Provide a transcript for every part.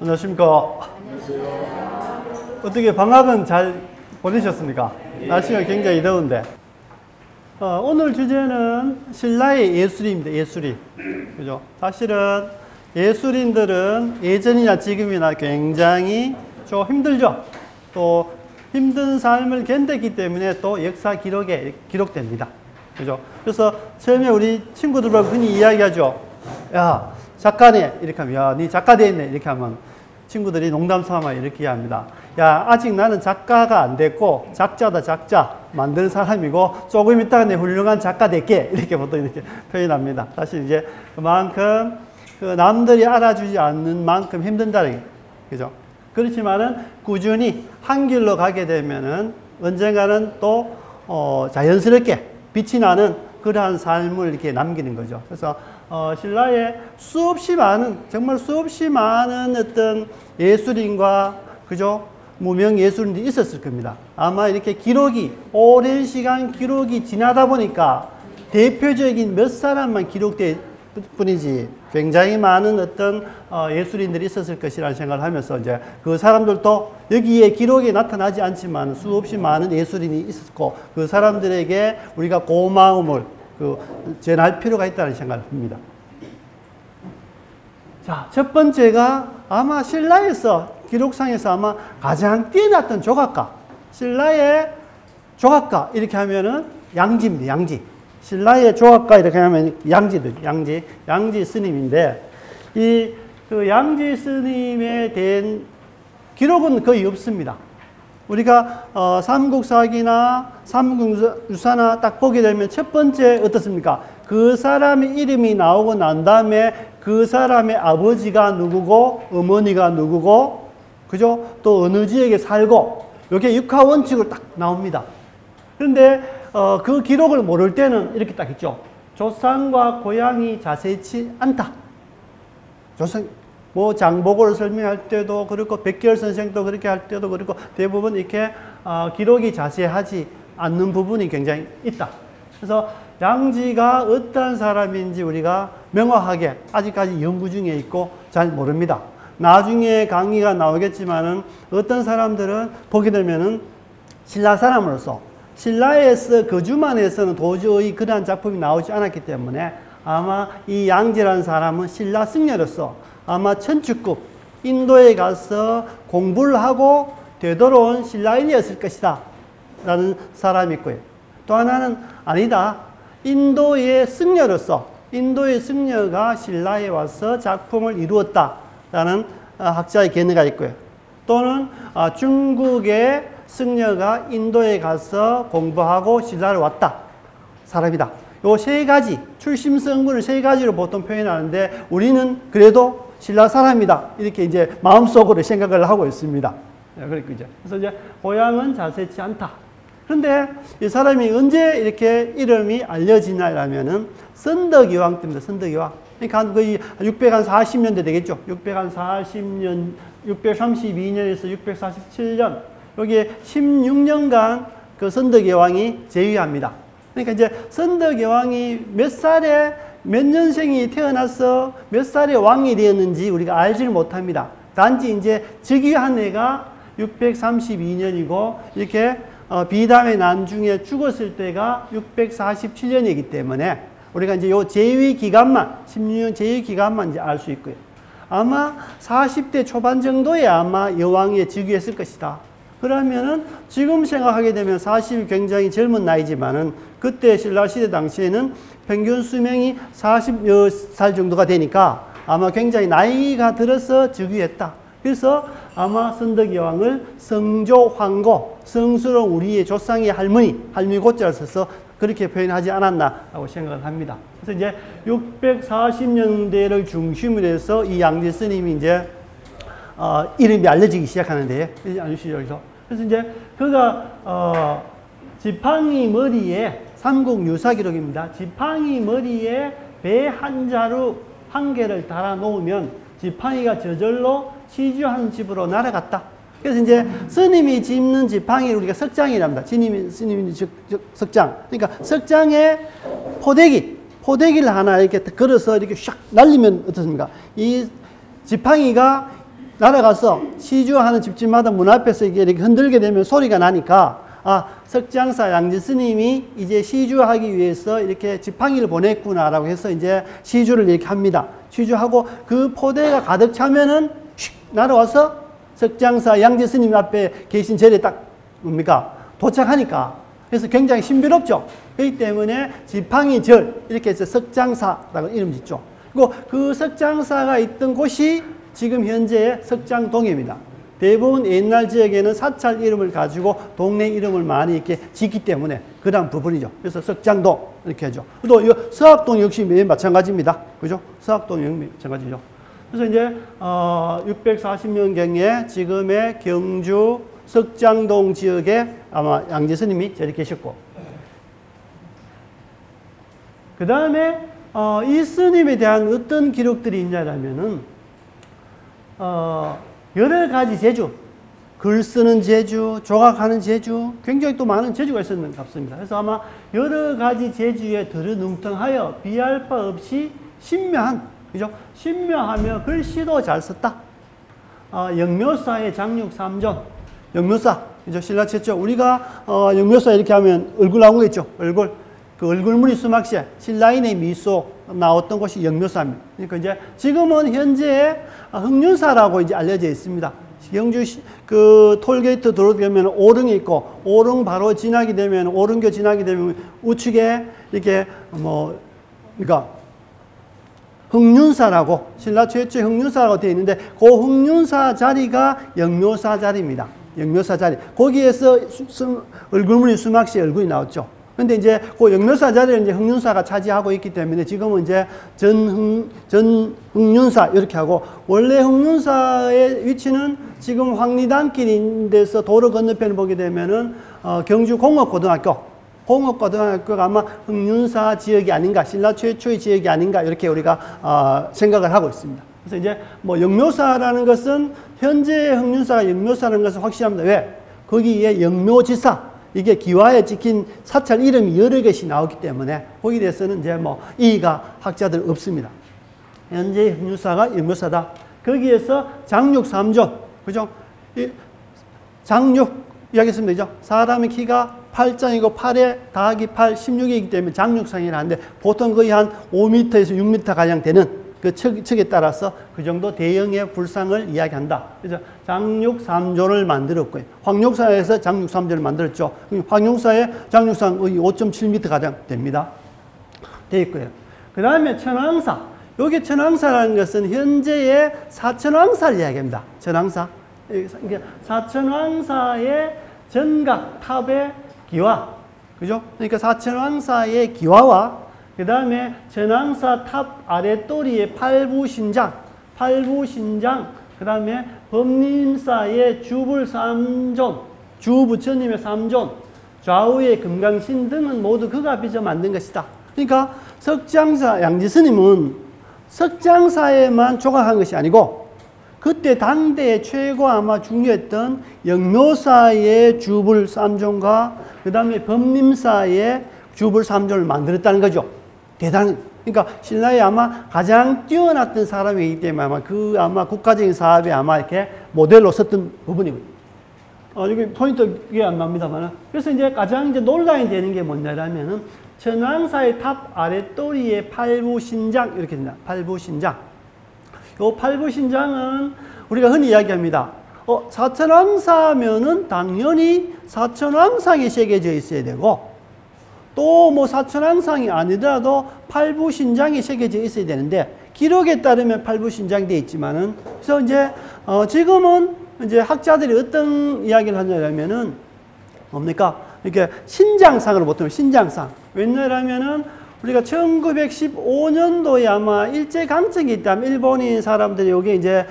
안녕하십니까. 어떻게 방학은 잘 보내셨습니까? 날씨가 굉장히 더운데. 오늘 주제는 신라의 예술입니다. 예술인. 그죠? 사실은 예술인들은 예전이나 지금이나 굉장히 좀 힘들죠. 또 힘든 삶을 견뎠기 때문에 또 역사 기록에 기록됩니다. 그죠? 그래서 처음에 우리 친구들과 흔히 이야기하죠. 야, 작가네. 이렇게 하면, 야, 니 작가 됐네. 이렇게 하면 친구들이 농담 삼아 이렇게 합니다. 야, 아직 나는 작가가 안 됐고, 작자다, 작자. 만드는 사람이고, 조금 있다가 내 훌륭한 작가 될게. 이렇게 보통 이렇게 표현합니다. 사실 이제 그만큼 그 남들이 알아주지 않는 만큼 힘든다는 게, 그죠? 그렇지만은 꾸준히 한 길로 가게 되면은 언젠가는 또, 자연스럽게 빛이 나는 그러한 삶을 이렇게 남기는 거죠. 그래서, 신라에 수없이 많은, 정말 수없이 많은 어떤 예술인과, 그죠? 무명 예술인들이 있었을 겁니다. 아마 이렇게 기록이, 오랜 시간 기록이 지나다 보니까 대표적인 몇 사람만 기록될 뿐이지 굉장히 많은 어떤 예술인들이 있었을 것이라는 생각을 하면서 이제 그 사람들도 여기에 기록에 나타나지 않지만 수없이 많은 예술인이 있었고 그 사람들에게 우리가 고마움을 전할 필요가 있다는 생각을 합니다. 자, 첫 번째가 아마 신라에서 기록상에서 아마 가장 뛰어났던 조각가, 신라의 조각가 이렇게 하면은 양지입니다. 양지. 신라의 조각가 이렇게 하면 양지 스님인데 이 그 양지 스님에 대한 기록은 거의 없습니다. 우리가 삼국사기나 삼국유사나 딱 보게 되면 첫 번째 어떻습니까? 그 사람의 이름이 나오고 난 다음에 그 사람의 아버지가 누구고 어머니가 누구고 그죠? 또 어느 지역에 살고 이게 육하 원칙으로 딱 나옵니다. 그런데 그 기록을 모를 때는 이렇게 딱 있죠. 조상과 고향이 자세치 않다. 조상 뭐 장보고를 설명할 때도 그렇고 백계열 선생도 그렇게 할 때도 그렇고 대부분 이렇게 기록이 자세하지 않는 부분이 굉장히 있다. 그래서 양지가 어떠한 사람인지 우리가 명확하게 아직까지 연구 중에 있고 잘 모릅니다. 나중에 강의가 나오겠지만은 어떤 사람들은 보게 되면은 신라 사람으로서 신라에서 거주만 해서는 도저히 그러한 작품이 나오지 않았기 때문에 아마 이 양지라는 사람은 신라 승려로서 아마 천축국 인도에 가서 공부를 하고 되돌아온 신라인이었을 것이다 라는 사람이 있고요. 또 하나는 아니다. 인도의 승려로서 인도의 승려가 신라에 와서 작품을 이루었다 라는 학자의 견해가 있고요. 또는 중국의 승려가 인도에 가서 공부하고 신라를 왔다 사람이다. 요 세 가지 출심성분을 세 가지로 보통 표현하는데 우리는 그래도 신라 사람이다 이렇게 이제 마음속으로 생각을 하고 있습니다. 그래서 이제 고향은 자세치 않다. 그런데 이 사람이 언제 이렇게 이름이 알려지냐라면은 선덕여왕 때입니다. 선덕여왕. 그러니까 거의 640년대 되겠죠. 640년, 632년에서 647년. 여기에 16년간 그 선덕여왕이 재위합니다. 그러니까 이제 선덕여왕이 몇 살에 몇 년생이 태어나서 몇 살에 왕이 되었는지 우리가 알지를 못합니다. 단지 이제 즉위한 해가 632년이고 이렇게 비담의 난중에 죽었을 때가 647년이기 때문에 우리가 이제 요 재위 기간만 16년 재위 기간만 이제 알 수 있고요. 아마 40대 초반 정도에 아마 여왕이 즉위했을 것이다. 그러면은 지금 생각하게 되면 40이 굉장히 젊은 나이지만은 그때 신라시대 당시에는 평균 수명이 40살 정도가 되니까 아마 굉장히 나이가 들어서 즉위했다. 그래서 아마 선덕여왕을 성조황고, 성스러운 우리의 조상의 할머니 고자를 써서 그렇게 표현하지 않았나라고 생각을 합니다. 그래서 이제 640년대를 중심으로 해서 이 양지 스님이 이제 이름이 알려지기 시작하는데요. 그래서 이제 그가 지팡이 머리에 삼국유사 기록입니다. 지팡이 머리에 배 한 자루 한 개를 달아 놓으면 지팡이가 저절로 치주하는 집으로 날아갔다. 그래서 이제 스님이 짚는 지팡이를 우리가 석장이랍니다. 스님이 석장. 그러니까 석장에 포대기를 하나 이렇게 걸어서 이렇게 샥 날리면 어떻습니까? 이 지팡이가 날아가서 시주하는 집집마다 문 앞에서 이렇게 흔들게 되면 소리가 나니까 석장사 양지 스님이 이제 시주하기 위해서 이렇게 지팡이를 보냈구나라고 해서 이제 시주를 이렇게 합니다. 시주하고 그 포대가 가득 차면은 휙 날아와서 석장사 양지 스님 앞에 계신 절에 딱 뭡니까? 도착하니까. 그래서 굉장히 신비롭죠. 그렇기 때문에 지팡이 절 이렇게 해서 석장사라고 이름 짓죠. 그리고 그 석장사가 있던 곳이 지금 현재의 석장동입니다. 대부분 옛날 지역에는 사찰 이름을 가지고 동네 이름을 많이 이렇게 짓기 때문에 그런 부분이죠. 그래서 석장동 이렇게 하죠. 또 이 서학동 역시 매일 마찬가지입니다. 그죠? 서학동 역시 마찬가지죠. 그래서 이제 640년경에 지금의 경주 석장동 지역에 아마 양지 스님이 저리 계셨고, 그 다음에 이 스님에 대한 어떤 기록들이 있냐면은 여러 가지 재주, 글 쓰는 재주, 조각하는 재주, 굉장히 또 많은 재주가 있었는 것 같습니다. 그래서 아마 여러 가지 재주에 들어뭉텅하여 비할 바 없이 신묘한, 그죠? 신묘하며 글씨도 잘 썼다. 영묘사의 장육 삼존, 영묘사, 그죠? 신라 최초. 우리가 영묘사 이렇게 하면 얼굴 나온 거 있죠? 얼굴. 그 얼굴무늬 수막시에 신라인의 미소 나왔던 곳이 영묘사입니다. 그러니까 이제 지금은 현재 흥륜사라고 이제 알려져 있습니다. 경주 그 톨게이트 들어오면 오릉이 있고, 오릉 바로 지나게 되면, 오릉교 지나게 되면 우측에 이렇게 그러니까 흥륜사라고, 신라 최초의 흥륜사라고 되어 있는데, 그 흥륜사 자리가 영묘사 자리입니다. 영묘사 자리. 거기에서 얼굴무늬 수막시 얼굴이 나왔죠. 근데 이제 그 영묘사 자리를 이제 흥륜사가 차지하고 있기 때문에 지금은 이제 전흥륜사 이렇게 하고, 원래 흥륜사의 위치는 지금 황리단길 데서 도로 건너편을 보게 되면은 경주 공업고등학교가 아마 흥륜사 지역이 아닌가, 신라 최초의 지역이 아닌가 이렇게 우리가 생각을 하고 있습니다. 그래서 이제 영묘사라는 것은 현재의 흥륜사가 영묘사라는 것은 확실합니다. 왜? 거기에 영묘지사, 이게 기와에 찍힌 사찰 이름이 여러 개씩 나오기 때문에 거기에 대해서는 이제 이의가 학자들 없습니다. 현재 흥륜사가 영묘사다. 거기에서 장육 삼존, 그죠? 장육 이야기했습니다. 그죠? 사람의 키가 8장이고 8에 더하기 8, 16이기 때문에 장육상이라 하는데, 보통 거의 한 5m에서 6m 가량 되는 그 척에 따라서 그 정도 대형의 불상을 이야기한다. 그래서 장육삼존을 만들었고요. 황룡사에서 장육삼존을 만들었죠. 황룡사의 장육상 거의 5.7m 가량 됩니다. 되어 있고요. 그 다음에 천왕사. 여기 천왕사라는 것은 현재의 사천왕사를 이야기합니다. 천왕사. 사천왕사의 전각 탑의 기와. 그죠? 그러니까 사천왕사의 기와와 그 다음에 천왕사 탑 아랫도리의 팔부신장, 그 다음에 법림사의 주불삼존, 주부처님의 삼존, 좌우의 금강신 등은 모두 그가 빚어 만든 것이다. 그러니까 석장사 양지스님은 석장사에만 조각한 것이 아니고, 그때 당대의 최고 아마 중요했던 영묘사의 주불삼존과 그 다음에 법림사의 주불삼존을 만들었다는 거죠. 대단한, 그러니까 신라에 아마 가장 뛰어났던 사람이기 때문에 아마 국가적인 사업에 아마 이렇게 모델로 썼던 부분이거든요. 여기 포인트 이게 안 나옵니다만. 그래서 이제 가장 이제 논란이 되는 게 뭐냐면은 천왕사의 탑 아랫도리의 팔부신장 이렇게 됩니다. 팔부신장. 요 팔부신장은 우리가 흔히 이야기합니다. 사천왕사면은 당연히 사천왕상이 새겨져 있어야 되고, 또 사천왕상이 아니더라도 팔부신장이 새겨져 있어야 되는데, 기록에 따르면 팔부신장이 되어 있지만은, 그래서 이제 지금은 이제 학자들이 어떤 이야기를 하냐면은 뭡니까? 이렇게 신장상으로 보통 신장상. 왜냐하면은 우리가 1915년도에 아마 일제강점기 있다면 일본인 사람들이 여기 이제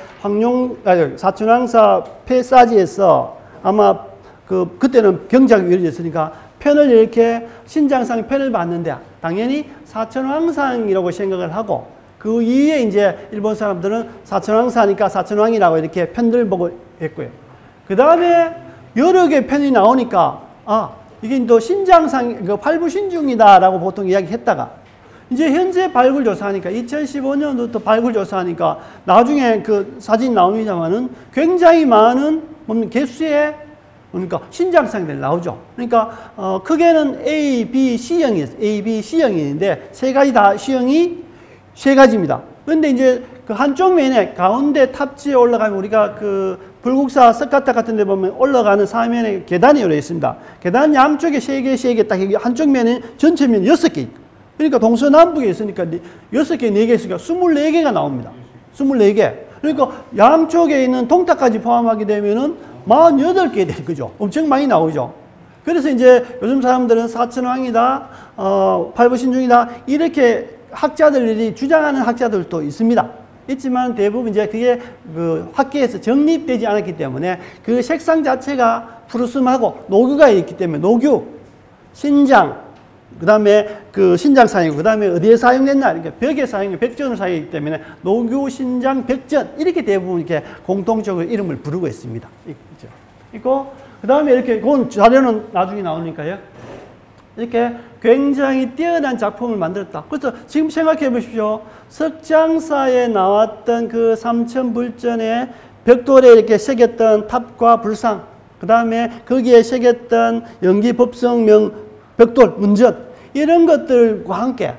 사천왕사 폐사지에서 아마 그때는 경작이 이루어졌으니까 편을 이렇게 신장상 편을 봤는데 당연히 사천왕상이라고 생각을 하고, 그 이후에 이제 일본 사람들은 사천왕사니까 사천왕이라고 이렇게 편들 보고 했고요. 그 다음에 여러 개 편이 나오니까 이게 또 신장상, 팔부신중이다라고 보통 이야기했다가, 이제 현재 발굴 조사하니까 2015년부터 발굴 조사하니까 나중에 그 사진 나옵니다만은 굉장히 많은 개수의 그러니까 신장상들이 나오죠. 그러니까 크게는 A, B, C형이 있어요. A, B, C형인데 세 가지 다 C형이 세 가지입니다. 그런데 이제 그 한쪽 면에 가운데 탑지에 올라가면 우리가 그 불국사 석가탑 같은 데 보면 올라가는 사면에 계단이 열려 있습니다. 계단 양쪽에 세 개 딱 한쪽 면에 전체 면 6개. 그러니까 동서남북에 있으니까 6개, 4개 있으니까 24개가 나옵니다. 24개. 그러니까 양쪽에 있는 동탑까지 포함하게 되면은 48개 되는 거죠. 엄청 많이 나오죠. 그래서 이제 요즘 사람들은 사천왕이다, 팔부신중이다, 이렇게 학자들이 주장하는 학자들도 있습니다. 있지만 대부분 이제 그게 그 학계에서 정립되지 않았기 때문에 그 색상 자체가 푸르스름하고 노규가 있기 때문에 노규, 신장, 그 다음에 그 신장 사용, 그 다음에 어디에 사용됐나, 이렇게 벽에 사용, 백전을 사용하기 때문에 노규, 신장, 백전, 이렇게 대부분 이렇게 공통적으로 이름을 부르고 있습니다. 있고, 그 다음에 이렇게, 그건 자료는 나중에 나오니까요. 이렇게 굉장히 뛰어난 작품을 만들었다. 그래서 지금 생각해 보십시오. 석장사에 나왔던 그 삼천불전에 벽돌에 이렇게 새겼던 탑과 불상, 그 다음에 거기에 새겼던 연기법성명 벽돌, 문전, 이런 것들과 함께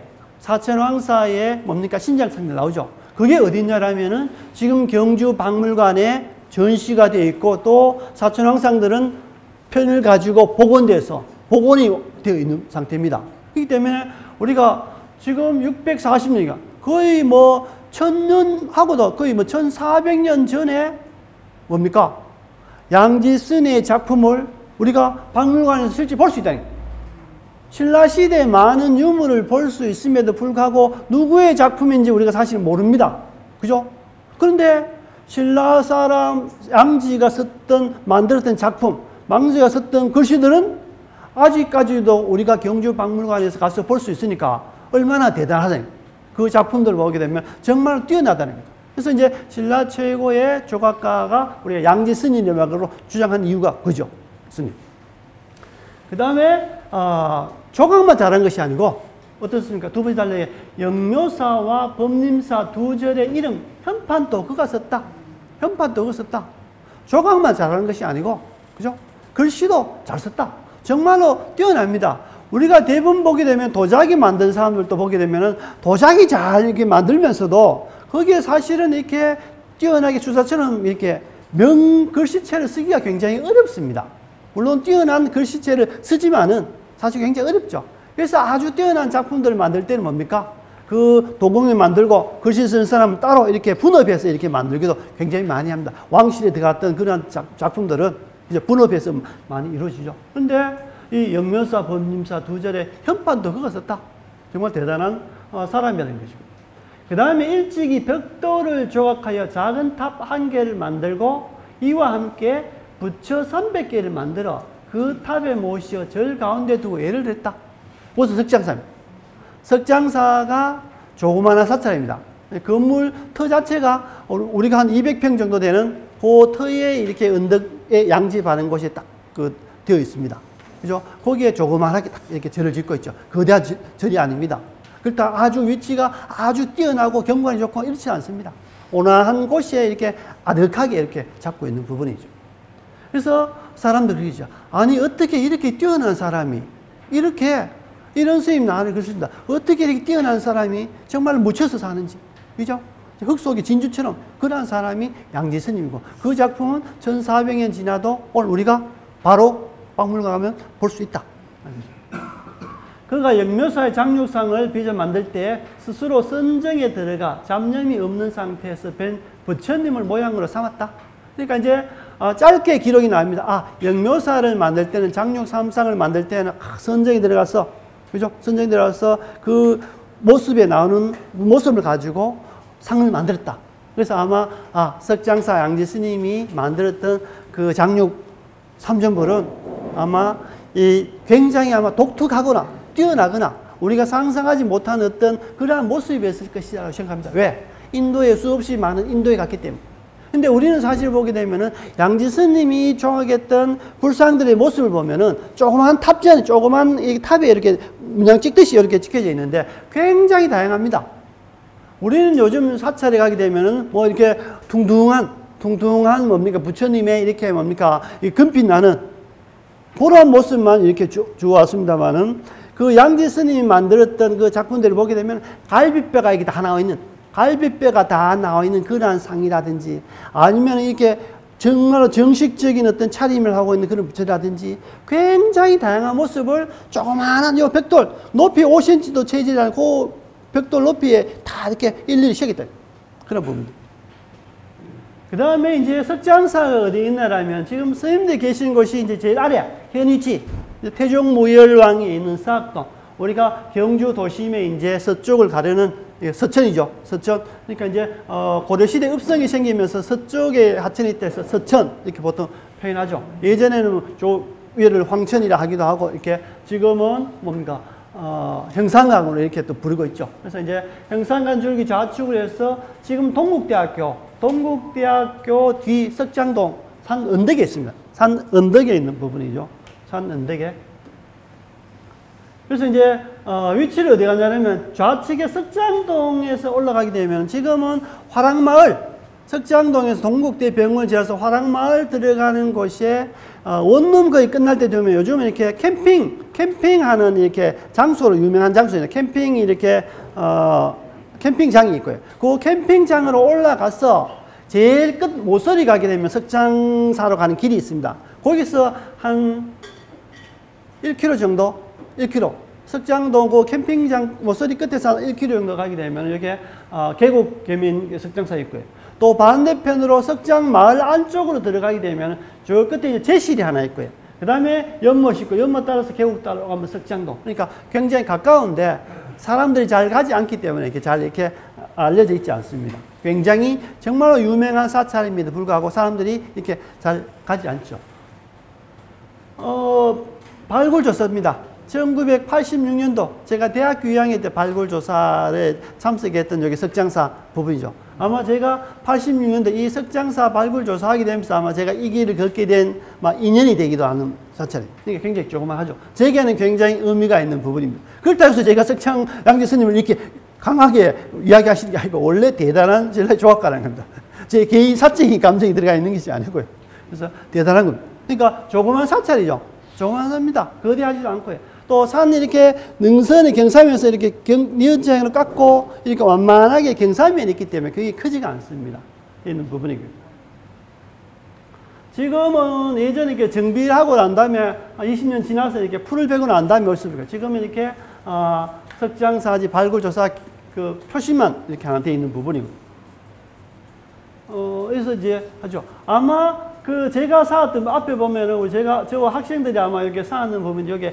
사천왕사의 뭡니까? 신장상들 나오죠. 그게 어디냐라면은 지금 경주 박물관에 전시가 되어 있고 또 사천왕상들은 편을 가지고 복원돼서 복원이 되어 있는 상태입니다. 그렇기 때문에 우리가 지금 640년이가 거의 뭐 1000년하고도 거의 뭐 1400년 전에 뭡니까? 양지스네의 작품을 우리가 박물관에서 실제 볼 수 있다는 거예요. 신라시대에 많은 유물을 볼 수 있음에도 불구하고 누구의 작품인지 우리가 사실 모릅니다. 그죠? 그런데 신라 사람 양지가 만들었던 작품, 망지가 썼던 글씨들은 아직까지도 우리가 경주 박물관에서 가서 볼 수 있으니까 얼마나 대단하다는 거예요. 그 작품들을 보게 되면 정말 뛰어나다는 거예요. 그래서 이제 신라 최고의 조각가가 우리가 양지 스님이라고 주장한 이유가 그죠. 스님. 그 다음에 조각만 잘한 것이 아니고 어떻습니까? 두 번째 달래에 영묘사와 법림사 두 절의 이름 현판도 그가 썼다. 현판도 그가 썼다. 조각만 잘하는 것이 아니고 그죠? 글씨도 잘 썼다. 정말로 뛰어납니다. 우리가 대부분 보게 되면 도자기 만든 사람들도 보게 되면은 도자기 잘 이렇게 만들면서도 거기에 사실은 이렇게 뛰어나게 주사처럼 이렇게 명글씨체를 쓰기가 굉장히 어렵습니다. 물론 뛰어난 글씨체를 쓰지만은 사실 굉장히 어렵죠. 그래서 아주 뛰어난 작품들을 만들 때는 뭡니까? 그 도공을 만들고 글씨 쓰는 사람은 따로 이렇게 분업해서 이렇게 만들기도 굉장히 많이 합니다. 왕실에 들어갔던 그런 작품들은 이제 분업해서 많이 이루어지죠. 그런데 이 영묘사, 법림사 두 절의 현판도 그거 썼다. 정말 대단한 사람이라는 것이고. 그 다음에 일찍이 벽돌을 조각하여 작은 탑 1개를 만들고 이와 함께 부처 300개를 만들어 그 탑에 모시어 절 가운데 두고 예를 했다. 그것은 석장사입니다. 석장사가 조그마한 사찰입니다. 건물 터 자체가 우리가 한 200평 정도 되는 그 터에 이렇게 언덕에 양지바른 곳이 딱 되어 있습니다. 그죠? 거기에 조그만하게 딱 이렇게 절을 짓고 있죠. 거대한 절이 아닙니다. 그렇다 아주 위치가 아주 뛰어나고 경관이 좋고 이렇지 않습니다. 온화한 곳에 이렇게 아득하게 이렇게 잡고 있는 부분이죠. 그래서 사람들이 그러죠. 아니, 어떻게 이렇게 뛰어난 사람이 이런 스님 나를 그렇습니다. 어떻게 이렇게 뛰어난 사람이 정말 묻혀서 사는지. 그죠? 흙 속의 진주처럼 그러한 사람이 양지 스님이고 그 작품은 1400년 지나도 오늘 우리가 바로 박물관 가면 볼 수 있다. 그가 영묘사의 장육상을 빚어 만들 때 스스로 선정에 들어가 잡념이 없는 상태에서 뵌 부처님을 모양으로 삼았다. 그러니까 이제 짧게 기록이 나옵니다. 영묘사를 만들 때는 장육 삼상을 만들 때는 선정에 들어가서 그죠? 선정에 들어가서 그 모습에 나오는 모습을 가지고 상을 만들었다. 그래서 아마 석장사 양지 스님이 만들었던 그 장육 삼전벌은 아마 굉장히 아마 독특하거나 뛰어나거나 우리가 상상하지 못한 어떤 그러한 모습이었을 것이라고 생각합니다. 왜? 인도에 수없이 많은 인도에 갔기 때문에. 근데 우리는 사실 보게 되면은 양지 스님이 조각했던 불상들의 모습을 보면은 조그만 탑지 안에 조그만 이 탑에 이렇게 문양 찍듯이 이렇게 찍혀져 있는데 굉장히 다양합니다. 우리는 요즘 사찰에 가게 되면은 뭐 이렇게 둥둥한 뭡니까 부처님의 이렇게 뭡니까 이 금빛 나는 그런 모습만 이렇게 주어왔습니다만은 그 양지 스님이 만들었던 그 작품들을 보게 되면 갈비뼈가 이게 다 나와 있는 갈비뼈가 다 나와 있는 그러한 상이라든지 아니면 이렇게 정말로 정식적인 어떤 차림을 하고 있는 그런 부처라든지 굉장히 다양한 모습을 조그마한 요 벽돌 높이 5cm도 채지지 않고 벽돌 높이에 다 이렇게 일일이 새겼다. 그런 부분들. 그 다음에 이제 석장사가 어디 있나라면 지금 스님들 계시는 곳이 이제 제일 아래 현위치 태종무열왕이 있는 사악동 우리가 경주 도심의 이제 서쪽을 가르는 서천이죠. 서천. 그러니까 이제 고려시대 읍성이 생기면서 서쪽에 하천이 돼서 서천 이렇게 보통 표현하죠. 예전에는 저 위를 황천이라 하기도 하고 이렇게 지금은 뭡니까 형산강으로 이렇게 또 부르고 있죠. 그래서 이제 형산강 줄기 좌측을 해서 지금 동국대학교 뒤 석장동 산 언덕에 있습니다. 산 언덕에 있는 부분이죠. 산 언덕에. 그래서 이제 위치를 어디 가냐면 좌측에 석장동에서 올라가게 되면 지금은 화랑마을 석장동에서 동국대 병원을 지어서 화랑마을 들어가는 곳에 원룸 거의 끝날 때 되면 요즘은 이렇게 캠핑하는 이렇게 장소로 유명한 장소입니다. 캠핑이 이렇게 캠핑장이 있고요. 그 캠핑장으로 올라가서 제일 끝 모서리 가게 되면 석장사로 가는 길이 있습니다. 거기서 한 1km 정도 1km. 석장동 그 캠핑장 모서리 끝에서 1km 정도 가게 되면 이렇게 계곡 계민 석장사 있고요. 또 반대편으로 석장 마을 안쪽으로 들어가게 되면 저 끝에 이제 제실이 하나 있고요. 그 다음에 연못 있고 연못 따라서 계곡 따라가면 석장동. 그러니까 굉장히 가까운데 사람들이 잘 가지 않기 때문에 이렇게 잘 이렇게 알려져 있지 않습니다. 굉장히 정말로 유명한 사찰임에도 불구하고 사람들이 이렇게 잘 가지 않죠. 발굴조사입니다. 1986년도 제가 대학교 2학년 때 발굴조사에 참석했던 여기 석장사 부분이죠. 아마 제가 86년도 이 석장사 발굴조사하게 되면서 아마 제가 이 길을 걷게 된 인연이 되기도 하는 사찰이에요. 그러니까 굉장히 조그만하죠. 제게는 굉장히 의미가 있는 부분입니다. 그렇다고 해서 제가 석창 양지 스님을 이렇게 강하게 이야기하시는 게 아니고 원래 대단한 전래 조각가라는 겁니다. 제 개인 사적인 감정이 들어가 있는 것이 아니고요. 그래서 대단한 겁니다. 그러니까 조그만 사찰이죠. 조그만합니다. 거대하지도 않고요. 또 산 이렇게 능선의 경사면서 이렇게 니은장으로 깎고 이렇게 완만하게 경사면이 있기 때문에 그게 크지가 않습니다. 있는 부분이고요. 지금은 예전에 이렇게 정비를 하고 난 다음에 20년 지나서 이렇게 풀을 베고 난 다음에 올습니다. 지금은 이렇게 석장사지 발굴조사 그 표시만 이렇게 하나 되어 있는 부분이고. 그래서 이제 하죠. 아마 그 제가 쌓았던 앞에 보면은 저 학생들이 아마 이렇게 쌓는 부분 여기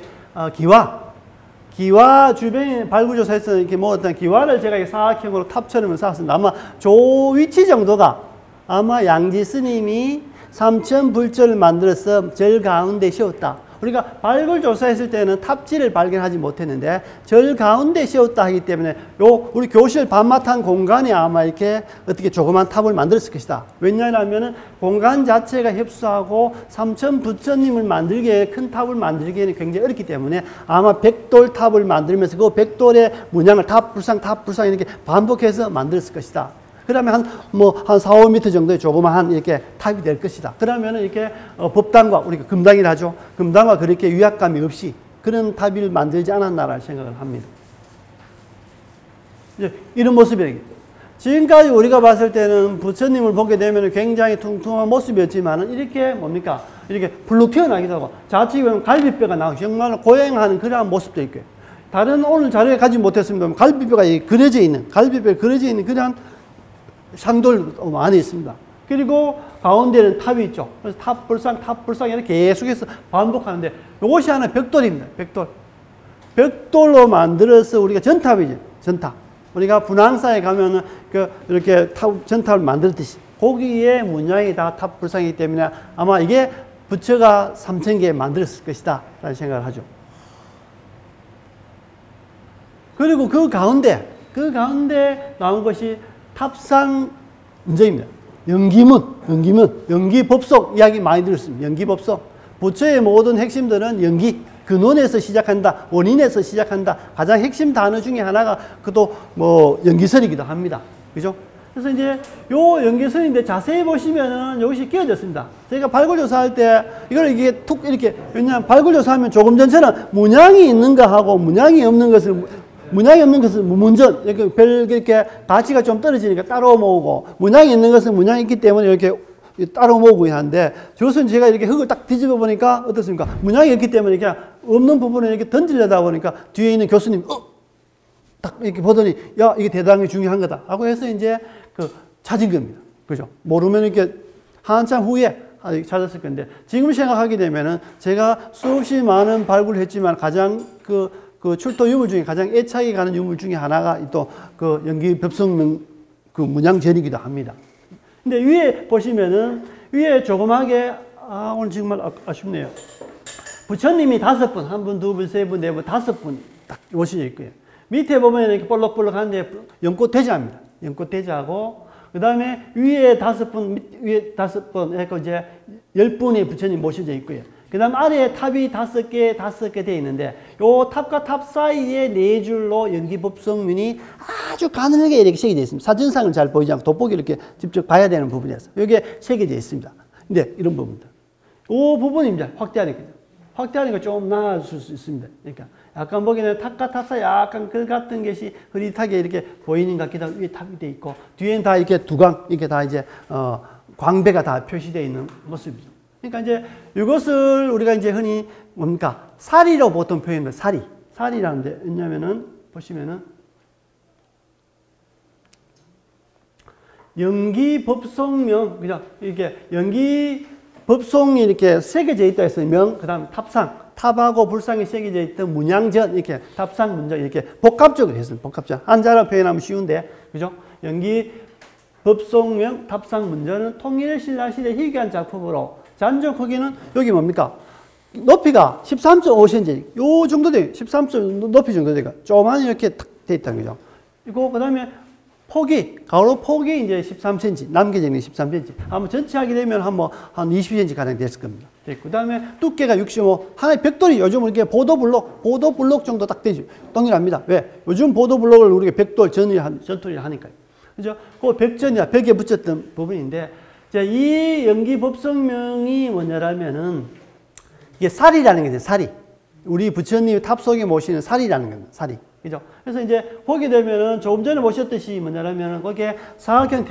기와 주변에 발굴조사에서 이렇게 모았던 기와를 제가 사각형으로 탑처럼 쌓았습니다. 아마 저 위치 정도가 아마 양지 스님이 삼천불절을 만들어서 절 가운데 씌웠다. 우리가 발굴조사했을 때는 탑지를 발견하지 못했는데 절 가운데 씌웠다 하기 때문에 우리 교실 반마탄 공간에 아마 이렇게 어떻게 조그만 탑을 만들었을 것이다. 왜냐하면 공간 자체가 협소하고 삼천부처님을 만들기에 큰 탑을 만들기에는 굉장히 어렵기 때문에 아마 백돌 탑을 만들면서 그 백돌의 문양을 탑불상 이렇게 반복해서 만들었을 것이다. 그러면 한 4, 5m 정도의 조그마한 이렇게 탑이 될 것이다. 그러면은 이렇게 법당과 우리가 금당이라 하죠. 금당과 그렇게 위압감이 없이 그런 탑을 만들지 않았나라는 생각을 합니다. 이제 이런 모습이에요. 지금까지 우리가 봤을 때는 부처님을 보게 되면 굉장히 퉁퉁한 모습이었지만은 이렇게 뭡니까? 이렇게 불룩 튀어나기도 하고 좌측에 보면 갈비뼈가 나오고 정말 고행하는 그러한 모습도 있고요. 다른 오늘 자료에 가지 못했습니다만 갈비뼈가 그려져 있는 그러한 상돌 안에 있습니다. 그리고 가운데는 탑이 있죠. 그래서 탑불상 이렇게 계속해서 반복하는데 이것이 하나 벽돌입니다. 벽돌로 만들어서 우리가 전탑이죠. 전탑. 우리가 분황사에 가면은 이렇게 전탑을 만들듯이 거기에 문양이 다 탑불상이기 때문에 아마 이게 부처가 3000개 만들었을 것이다 라는 생각을 하죠. 그리고 그 가운데 나온 것이 탑상 은정입니다. 연기법석 이야기 많이 들었습니다. 연기법석. 부처의 모든 핵심들은 연기, 근원에서 시작한다, 원인에서 시작한다. 가장 핵심 단어 중에 하나가 그것도 뭐 연기설이기도 합니다. 그죠? 그래서 이제 요 연기설인데 자세히 보시면은 이것이 끼어졌습니다. 제가 발굴조사할 때 이걸 이게 툭 이렇게, 왜냐하면 발굴조사하면 조금 전처럼 문양이 있는가 하고 문양이 없는 것은 문전, 이렇게 별 이렇게 가치가 좀 떨어지니까 따로 모으고, 문양이 있는 것은 문양이 있기 때문에 이렇게 따로 모으고 하는데, 저것은 제가 이렇게 흙을 딱 뒤집어 보니까 어떻습니까? 문양이 있기 때문에 이렇게 없는 부분을 이렇게 던지려다 보니까 뒤에 있는 교수님, 딱 이렇게 보더니, 야, 이게 대단히 중요한 거다. 하고 해서 이제 찾은 겁니다. 그죠? 모르면 이렇게 한참 후에 찾았을 건데, 지금 생각하게 되면은 제가 수없이 많은 발굴을 했지만 가장 그 출토 유물 중에 가장 애착이 가는 유물 중에 하나가 또 그 연기법성 그 문양전이기도 합니다. 근데 위에 보시면은 위에 조그맣게 오늘 정말 아쉽네요. 부처님이 5분, 1분, 2분, 3분, 4분, 5분 딱 오시져 있고요. 밑에 보면 이렇게 볼록볼록한데 연꽃 대자입니다. 연꽃 대자하고 그 다음에 위에 5분, 위에 5분 해서 이제 10분의 부처님 모셔져 있고요. 그 다음 아래에 탑이 5개 되어 있는데, 요 탑과 탑 사이에 4줄로 연기법성문이 아주 가늘게 이렇게 새겨져 있습니다. 사진상을 잘 보이지 않고 돋보기 이렇게 직접 봐야 되는 부분이어서 이게 새겨져 있습니다. 근데 이런 부분들. 요 부분이 이제 확대하니까 좀 나아질 수 있습니다. 그러니까 약간 보기에는 탑과 탑 사이 약간 글 같은 것이 흐릿하게 이렇게 보이는 것 같기도 하고, 위에 탑이 되어 있고, 뒤에는 다 이렇게 두강, 이렇게 다 이제, 광배가 다 표시되어 있는 모습이죠. 그러니까 이제 이것을 우리가 이제 흔히 뭡니까? 사리로 보통 표현합니다. 사리라는데, 왜냐면은, 보시면은, 연기법성명, 그냥 이렇게 연기법성이 이렇게 새겨져 있다 해서 명, 그 다음에 탑상, 탑하고 불상이 새겨져 있던 문양전, 이렇게 탑상 문장, 이렇게 복합적으로 했습니다. 복합적. 한자로 표현하면 쉬운데, 그죠? 연기법성명, 탑상 문전은 통일신라시대 희귀한 작품으로 잔조 크기는 여기 뭡니까? 높이가 13.5cm, 요 정도 돼요. 13점 높이 정도 돼요. 조그만 이렇게 탁 돼 있다는 거죠. 그리고 그 다음에 가로 폭이 이제 13cm, 남계정이 13cm. 아마 전체 하게 되면 한 20cm 가량 됐을 겁니다. 그 다음에 두께가 65, 하나의 벽돌이 요즘 이렇게 보도블록 정도 딱 되죠. 동일합니다. 왜? 요즘 보도블록을 우리가 벽돌 전투를 하니까요. 그죠? 그 벽에 붙였던 부분인데, 자, 이 연기법성명이 뭐냐면은, 이게 살이라는 거죠, 살이. 우리 부처님 탑 속에 모시는 살이라는 겁니다, 살이. 그죠? 그래서 이제 보게 되면은 조금 전에 보셨듯이 뭐냐면은, 거기에 사각형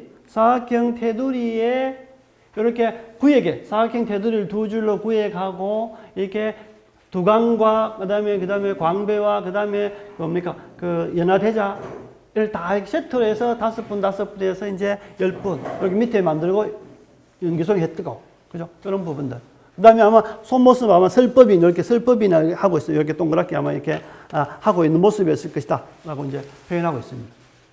테두리에 이렇게 사각형 테두리를 2줄로 구획하고, 이렇게 두강과, 그 다음에 광배와, 그 다음에 뭡니까? 연화대자. 이를 다 세트로 해서 5분 해서 이제 10분. 여기 밑에 만들고 연기송 했고. 그죠? 그런 부분들. 그 다음에 아마 손모습 아마 설법이나 하고 있어요. 이렇게 동그랗게 아마 이렇게 하고 있는 모습이었을 것이다. 라고 이제 표현하고 있습니다.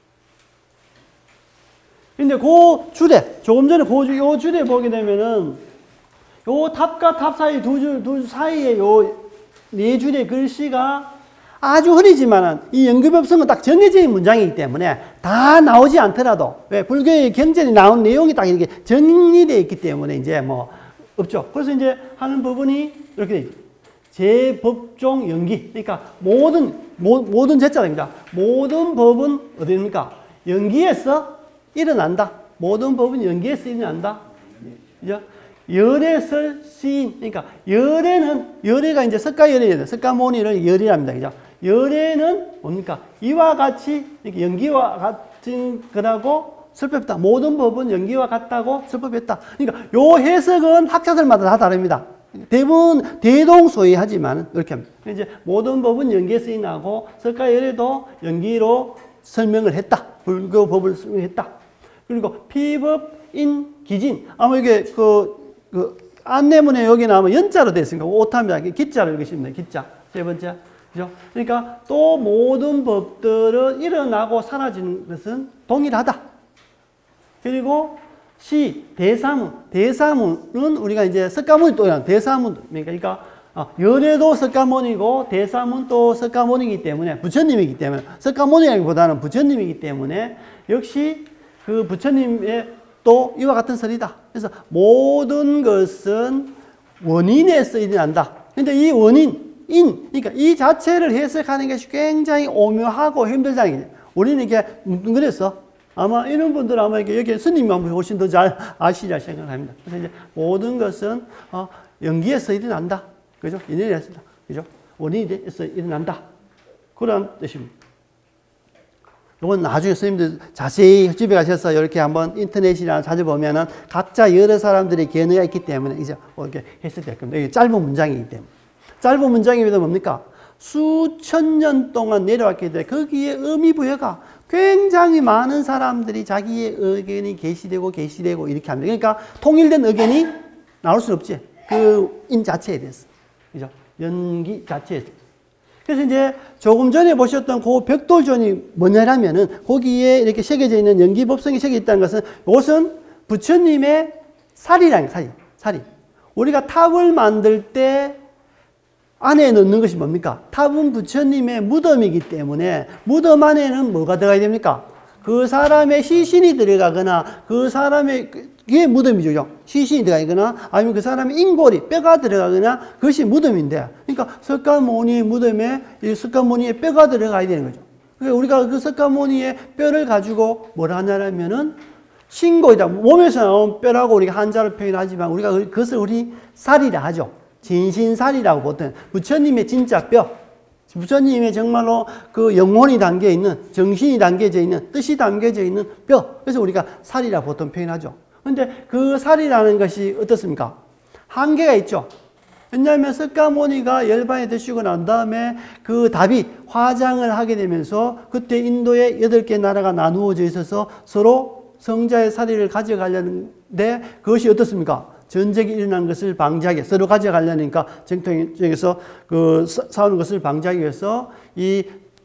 근데 조금 전에 요 주대 보게 되면은, 요 탑과 탑 사이 두 사이에 요 4줄의 글씨가 아주 흐리지만은 이 연기법성은 딱 정해진 문장이기 때문에 다 나오지 않더라도, 왜? 불교의 경전이 나온 내용이 딱 이렇게 정리되어 있기 때문에 이제 뭐 없죠. 그래서 이제 하는 부분이 이렇게 되어 있죠. 제법종 연기. 그러니까 모든 제자입니다. 모든 법은 어디입니까? 연기에서 일어난다. 모든 법은 연기에서 일어난다. 그죠? 열애설 시인. 그러니까 열애가 이제 석가열애예요. 석가모니를 열이랍니다. 그죠? 열애는 뭡니까? 이와 같이 이렇게 연기와 같은 거라고 설법했다. 모든 법은 연기와 같다고 설법했다. 그러니까 요 해석은 학자들마다 다 다릅니다. 대부분 대동소이하지만 이렇게 합니다. 이제 모든 법은 연기에 쓰인하고 석가열애도 연기로 설명을 했다. 불교 법을 설명했다. 그리고 피법인 기진. 아마 이게 안내문에 여기 나오면 연자로 되어 있으니까 오타입니다. 기자로 읽으시면 돼요. 기자. 세 번째. 그죠? 그러니까 또 모든 법들은 일어나고 사라지는 것은 동일하다. 그리고 대사문은 우리가 이제 석가모니 또 대사문. 그러니까 열애도 석가모니고 대사문도 석가모니이기 때문에 부처님이기 때문에 석가모니라기보다는 부처님이기 때문에 역시 그 부처님의 또 이와 같은 설이다. 그래서 모든 것은 원인에서 일어난다. 근데 이 그러니까 이 자체를 해석하는 것이 굉장히 오묘하고 힘들다는 거죠. 우리는 이게 뭉뚱그렸어. 아마 이런 분들은 아마 이렇게 여기 스님이 훨씬 더 잘 아시리라 생각합니다. 그래서 이제 모든 것은 연기에서 일어난다. 그죠? 인연에서, 그죠? 원인에서 일어난다. 그런 뜻입니다. 이건 나중에 스님들 자세히 집에 가셔서 이렇게 한번 인터넷이나 찾아보면은 각자 여러 사람들의 견해가 있기 때문에 이제 이렇게 해석될 겁니다. 이게 짧은 문장이기 때문에. 짧은 문장이면 뭡니까? 수천 년 동안 내려왔기 때문에 거기에 의미부여가 굉장히 많은 사람들이 자기의 의견이 게시되고 이렇게 합니다. 그러니까 통일된 의견이 나올 수는 없지. 그 인 자체에 대해서. 그죠? 연기 자체에 대해서. 그래서 이제 조금 전에 보셨던 그 벽돌존이 뭐냐면은 거기에 이렇게 새겨져 있는 연기법성이 새겨져 있다는 것은 이것은 부처님의 살이라는 거예요. 살이. 우리가 탑을 만들 때 안에 넣는 것이 뭡니까? 탑은 부처님의 무덤이기 때문에 무덤 안에는 뭐가 들어가야 됩니까? 그 사람의 시신이 들어가거나 그 사람의 그게 무덤이죠. 시신이 들어가거나 아니면 그 사람의 인골이 뼈가 들어가거나 그것이 무덤인데 그러니까 석가모니의 무덤에 이 석가모니의 뼈가 들어가야 되는 거죠. 그러니까 우리가 그 석가모니의 뼈를 가지고 뭘 하냐면은 신골이다. 몸에서 나온 뼈라고 우리가 한자로 표현하지만 우리가 그것을 우리 살이라 하죠. 진신살이라고 보통 부처님의 진짜 뼈, 부처님의 정말로 그 영혼이 담겨 있는, 정신이 담겨져 있는, 뜻이 담겨져 있는 뼈. 그래서 우리가 살이라 보통 표현하죠. 근데 그 살이라는 것이 어떻습니까? 한계가 있죠. 왜냐하면 석가모니가 열반에 드시고 난 다음에 그 답이 화장을 하게 되면서 그때 인도에 8개 나라가 나누어져 있어서 서로 성자의 살이를 가져가려는데 그것이 어떻습니까? 전쟁이 일어난 것을 방지하기, 서로 가져가려니까 전쟁에서 그 싸우는 것을 방지하기 위해서 이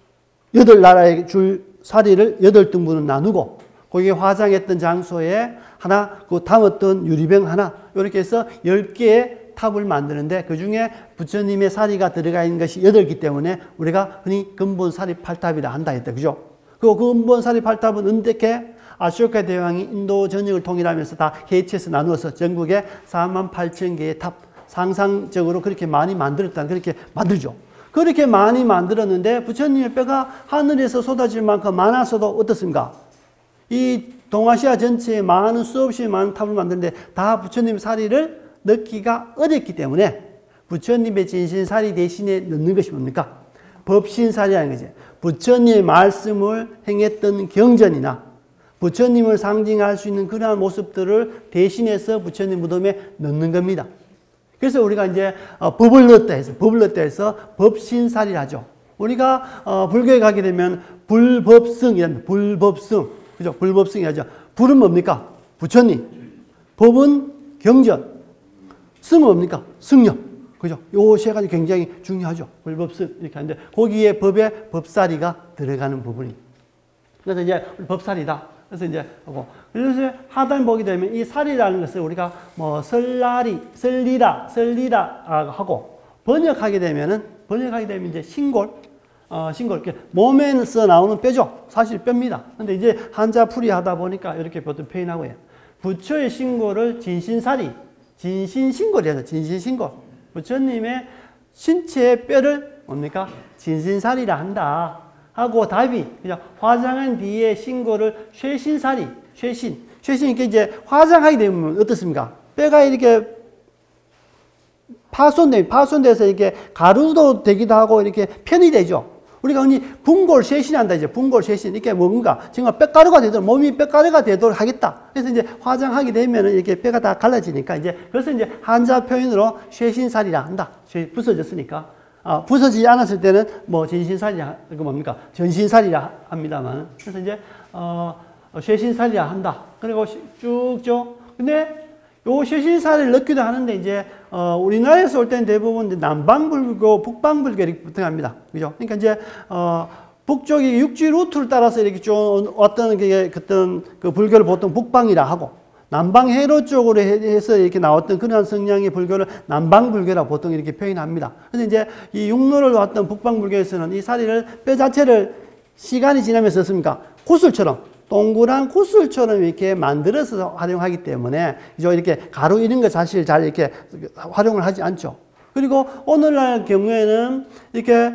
8나라에 줄 사리를 8등분을 나누고 거기에 화장했던 장소에 하나, 그 담았던 유리병 하나, 이렇게 해서 10개의 탑을 만드는데 그 중에 부처님의 사리가 들어가 있는 것이 8기 때문에 우리가 흔히 근본 사리 8탑이라 한다 했다. 그죠? 그 근본 사리 8탑은 언제게 아쇼카 대왕이 인도 전역을 통일하면서 다 해체해서 나누어서 전국에 48,000개의 탑, 상상적으로 그렇게 많이 만들었다는 그렇게 만들죠. 그렇게 많이 만들었는데 부처님의 뼈가 하늘에서 쏟아질 만큼 많아서도 어떻습니까? 이 동아시아 전체에 많은 수없이 많은 탑을 만드는데 다 부처님 사리를 넣기가 어렵기 때문에 부처님의 진신사리 대신에 넣는 것이 뭡니까? 법신사리라는 거지. 부처님의 말씀을 행했던 경전이나 부처님을 상징할 수 있는 그러한 모습들을 대신해서 부처님 무덤에 넣는 겁니다. 그래서 우리가 이제 법을 넣었다 해서 법신살이를 하죠. 우리가 불교에 가게 되면 불법승이랍니다. 불법승. 그죠? 불법승이 하죠. 불은 뭡니까? 부처님. 법은 경전. 승은 뭡니까? 승려. 그죠? 요 세 가지 굉장히 중요하죠. 불법승. 이렇게 하는데 거기에 법에 법사리가 들어가는 부분이. 그래서 이제 법사리다. 그래서 이제 하고 그래서 하단 보게 되면 이 살이라는 것을 우리가 뭐 설리라 하고 번역하게 되면 이제 신골 이렇게 몸에서 나오는 뼈죠. 사실 뼈입니다. 근데 이제 한자 풀이 하다 보니까 이렇게 보통 표현하고 해요. 부처의 신골을 진신살이, 진신신골이라서 진신신골. 부처님의 신체의 뼈를 뭡니까? 진신살이라 한다. 하고 답이 그냥 화장한 뒤에 신고를 쇠신살이, 쇠신 이렇게 이제 화장하게 되면 어떻습니까? 뼈가 이렇게 파손돼서 이렇게 가루도 되기도 하고 이렇게 편이 되죠. 우리가 흔히 분골 쇠신한다 이제 분골 쇠신 이렇게 뭔가 정말 뼈가루가 되도록 몸이 뼈가루가 되도록 하겠다. 그래서 이제 화장하게 되면은 이렇게 뼈가 다 갈라지니까 이제 그래서 이제 한자 표현으로 쇠신살이라 한다. 부서졌으니까. 부서지지 않았을 때는 뭐 진신살이라, 그 뭡니까? 전신살이라 합니다만. 그래서 이제, 쇠신살이라 한다. 그리고 쭉쭉. 근데 요 쇠신살을 넣기도 하는데 이제, 우리나라에서 올 때는 대부분 이제 남방불교, 북방불교 이렇게 부탁합니다. 그죠? 그러니까 이제, 북쪽이 육지 루트를 따라서 이렇게 좀 왔던 그 불교를 보통 북방이라 하고, 남방 해로 쪽으로 해서 이렇게 나왔던 그런 성향의 불교를 남방불교라고 보통 이렇게 표현합니다. 근데 이제 이 육로를 왔던 북방불교에서는 이 사리를 뼈 자체를 시간이 지나면서 어떻습니까? 구슬처럼 동그란 구슬처럼 이렇게 만들어서 활용하기 때문에 이렇게 가루 이런 거 사실 잘 이렇게 활용을 하지 않죠. 그리고 오늘날 경우에는 이렇게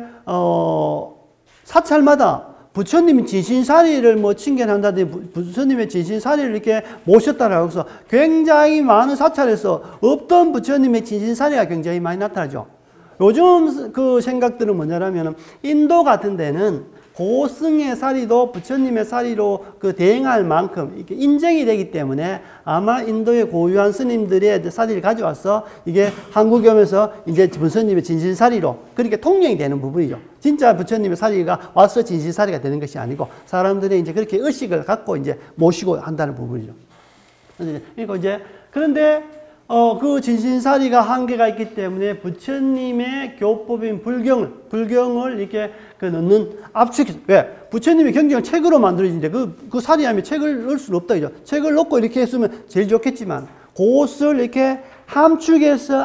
사찰마다 부처님이 진신사리를 뭐 칭견한다든지 부처님의 진신사리를 이렇게 모셨다라고 해서 굉장히 많은 사찰에서 없던 부처님의 진신사리가 굉장히 많이 나타나죠. 요즘 그 생각들은 뭐냐면 인도 같은 데는 고승의 사리도 부처님의 사리로 그 대행할 만큼 이렇게 인정이 되기 때문에 아마 인도의 고유한 스님들의 사리를 가져와서 이게 한국에 오면서 이제 부처님의 진실사리로 그렇게 통용이 되는 부분이죠. 진짜 부처님의 사리가 와서 진실사리가 되는 것이 아니고 사람들이 이제 그렇게 의식을 갖고 이제 모시고 한다는 부분이죠. 그러니까 이제 그런데 그 진신사리가 한계가 있기 때문에 부처님의 교법인 불경을 이렇게 넣는 압축해서, 왜? 부처님의 경전을 책으로 만들어지는데 그 사리함에 책을 넣을 수는 없다, 이죠. 책을 넣고 이렇게 했으면 제일 좋겠지만, 그것을 이렇게 함축해서,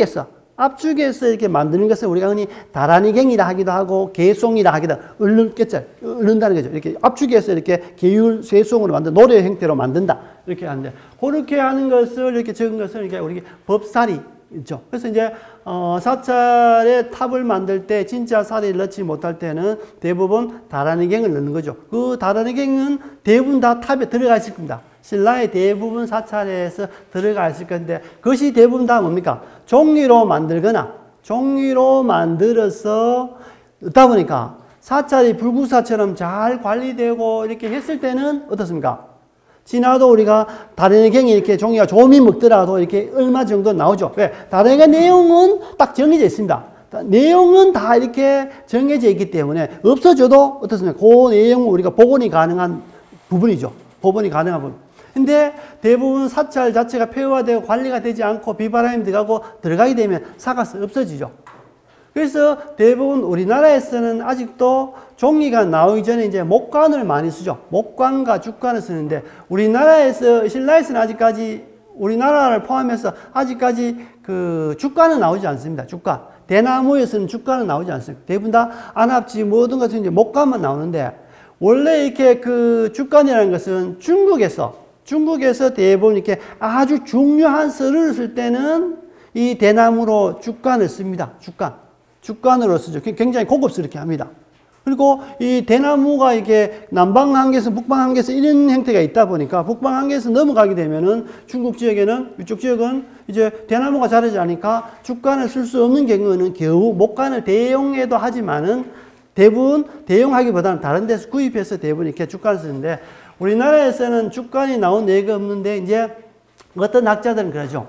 압축해서 이렇게 만드는 것을 우리가 흔히 다라니갱이라 하기도 하고, 개송이라 하기도 하고, 읊는다는 거죠. 이렇게 압축해서 이렇게 계율, 쇄송으로 만든 노래 형태로 만든다. 이렇게 하는데, 그렇게 하는 것을, 이렇게 적은 것을 이렇게 우리 법사리, 있죠. 그래서 이제, 사찰의 탑을 만들 때 진짜 사리를 넣지 못할 때는 대부분 다라니갱을 넣는 거죠. 그 다라니갱은 대부분 다 탑에 들어가 있을 겁니다. 신라의 대부분 사찰에서 들어가 있을 건데, 그것이 대부분 다 뭡니까? 종이로 만들거나, 종이로 만들어서 넣다 보니까 사찰이 불구사처럼 잘 관리되고 이렇게 했을 때는 어떻습니까? 지나도 우리가 다라니갱이 이렇게 종이가 조미 먹더라도 이렇게 얼마 정도 나오죠. 왜? 다라니갱 내용은 딱 정해져 있습니다. 내용은 다 이렇게 정해져 있기 때문에 없어져도 어떻습니까? 그 내용은 우리가 복원이 가능한 부분이죠. 복원이 가능한 부분. 근데 대부분 사찰 자체가 폐허화되고 관리가 되지 않고 비바람이 들어가게 되면 사가서 없어지죠. 그래서 대부분 우리나라에서는 아직도 종이가 나오기 전에 이제 목관을 많이 쓰죠. 목관과 죽관을 쓰는데 우리나라에서, 신라에서는 아직까지, 우리나라를 포함해서 아직까지 그 죽관은 나오지 않습니다. 죽관. 대나무에서는 죽관은 나오지 않습니다. 대부분 다 안압지 모든 것은 이제 목관만 나오는데 원래 이렇게 그 죽관이라는 것은 중국에서 대부분 이렇게 아주 중요한 서류를 쓸 때는 이 대나무로 죽관을 씁니다. 죽관으로 쓰죠. 굉장히 고급스럽게 합니다. 그리고 이 대나무가 이렇게 남방 한계에서 북방 한계에서 이런 형태가 있다 보니까 북방 한계에서 넘어가게 되면은 중국 지역에는, 이쪽 지역은 이제 대나무가 자라지 않으니까 죽관을 쓸 수 없는 경우는 겨우 목관을 대용해도 하지만은 대부분 대용하기보다는 다른 데서 구입해서 대부분 이렇게 죽관을 쓰는데 우리나라에서는 죽관이 나온 예가 없는데 이제 어떤 학자들은 그러죠.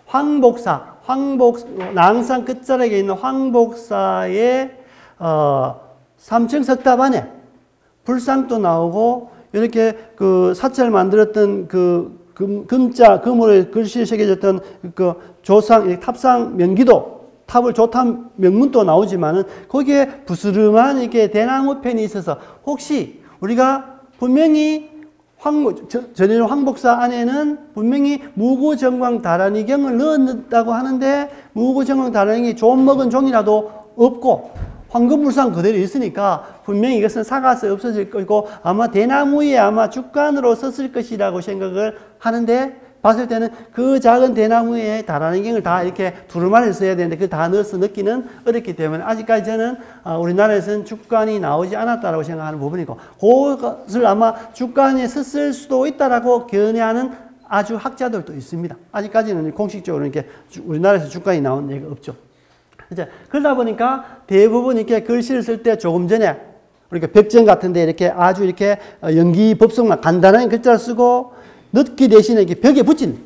낭산 끝자락에 있는 황복사의 삼층 석탑 안에 불상도 나오고 이렇게 그 사찰 만들었던 그 금으로 글씨를 새겨졌던 그 조상, 탑상 명기도, 탑을 조탑 명문도 나오지만은 거기에 부스름한 이렇게 대나무펜이 있어서 혹시 우리가 분명히 전해준 황복사 안에는 분명히 무구정광 다라니경을 넣었다고 하는데 무구정광 다라니경이 좀 먹은 종이라도 없고 황금불상 그대로 있으니까 분명히 이것은 사가서 없어질 거고 아마 대나무에 아마 죽관으로 썼을 것이라고 생각을 하는데 봤을 때는 그 작은 대나무에 다라니경을 다 이렇게 두루마리를 써야 되는데 그 다 넣어서 넣기는 어렵기 때문에 아직까지 저는 우리나라에서는 죽관이 나오지 않았다라고 생각하는 부분이고 그것을 아마 죽관에 썼을 수도 있다라고 견해하는 아주 학자들도 있습니다. 아직까지는 공식적으로 이렇게 우리나라에서 죽관이 나온 얘기가 없죠. 이제 그러다 보니까 대부분 이렇게 글씨를 쓸 때 조금 전에 우리가 벽전 같은데 이렇게 아주 이렇게 연기 법석만 간단한 글자를 쓰고 넣기 대신에 이렇게 벽에 붙인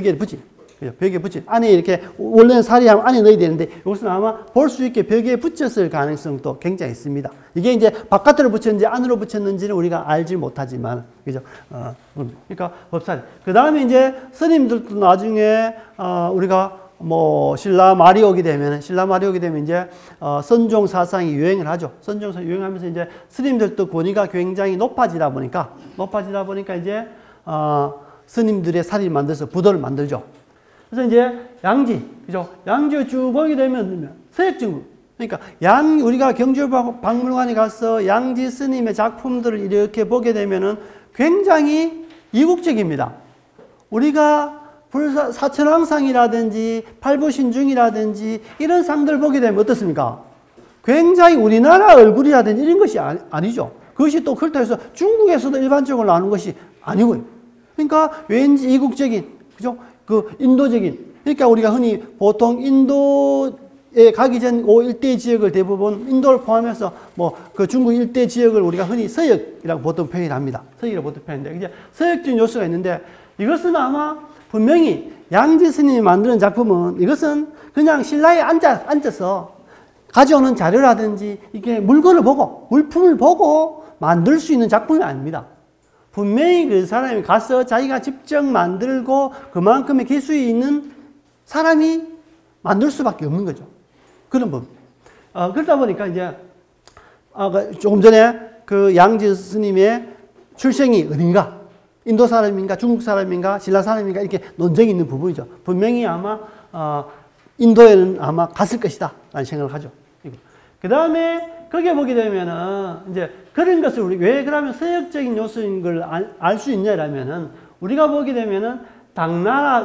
안에 이렇게 원래는 사리하면 안에 넣어야 되는데 이것은 아마 볼 수 있게 벽에 붙였을 가능성도 굉장히 있습니다. 이게 이제 바깥으로 붙였는지 안으로 붙였는지는 우리가 알지 못하지만 그죠? 그러니까 법사리. 그 다음에 이제 스님들도 나중에 우리가 뭐 신라 말이 오게 되면 이제 선종 사상이 유행을 하죠. 선종 사상 유행하면서 이제 스님들도 권위가 굉장히 높아지다 보니까 이제 스님들의 사리를 만들어서 부도를 만들죠. 그래서 이제 양지, 그죠? 양지를 쭉 보게 되면 서역증부. 그러니까 우리가 경주박물관에 가서 양지 스님의 작품들을 이렇게 보게 되면은 굉장히 이국적입니다. 우리가 사천왕상이라든지 팔부신중이라든지 이런 상들 보게 되면 어떻습니까? 굉장히 우리나라 얼굴이라든지 이런 것이 아니죠. 그것이 또 그렇다고 해서 중국에서도 일반적으로 나오는 것이 아니고요. 그러니까 왠지 이국적인, 그죠? 그 인도적인. 그러니까 우리가 흔히 보통 인도에 가기 전 그 일대 지역을 대부분 인도를 포함해서 뭐 그 중국 일대 지역을 우리가 흔히 서역이라고 보통 표현합니다. 서역이라고 보통 표현하는데 이제 서역적인 요소가 있는데 이것은 아마 분명히 양지 스님이 만드는 작품은 이것은 그냥 신라에 앉아서 가져오는 자료라든지 이게 물건을 보고 물품을 보고 만들 수 있는 작품이 아닙니다. 분명히 그 사람이 가서 자기가 직접 만들고 그만큼의 기술이 있는 사람이 만들 수밖에 없는 거죠. 그런 법. 그러다 보니까 이제 조금 전에 그 양지 스님의 출생이 어딘가, 인도 사람인가, 중국 사람인가, 신라 사람인가 이렇게 논쟁이 있는 부분이죠. 분명히 아마 인도에는 아마 갔을 것이다 라는 생각을 하죠. 그 다음에 거기에 보게 되면은 이제 그런 것을 우리 왜 그러면 서역적인 요소인 걸 알 수 있냐라면은 우리가 보게 되면은 당나라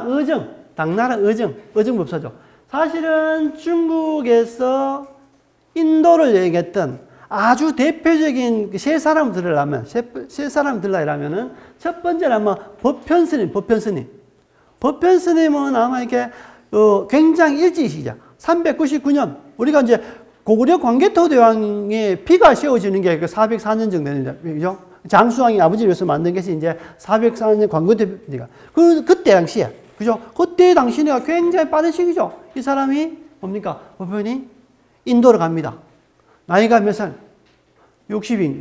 의정법사죠. 사실은 중국에서 인도를 얘기했던 아주 대표적인 세 사람들이라면은 첫 번째는 아마 법편스님. 법편스님은 아마 이렇게 굉장히 일찍이시죠. 399년 우리가 이제 고구려 광개토대왕의 피가 세워지는 게 404년 정도 되는데, 그죠? 장수왕이 아버지를 위해서 만든 것이 이제 404년 광개토대왕. 그때 당시에, 그죠? 그때 당시가 굉장히 빠른 시기죠. 이 사람이 뭡니까? 법편이 인도를 갑니다. 나이가 몇 살? 60입니다.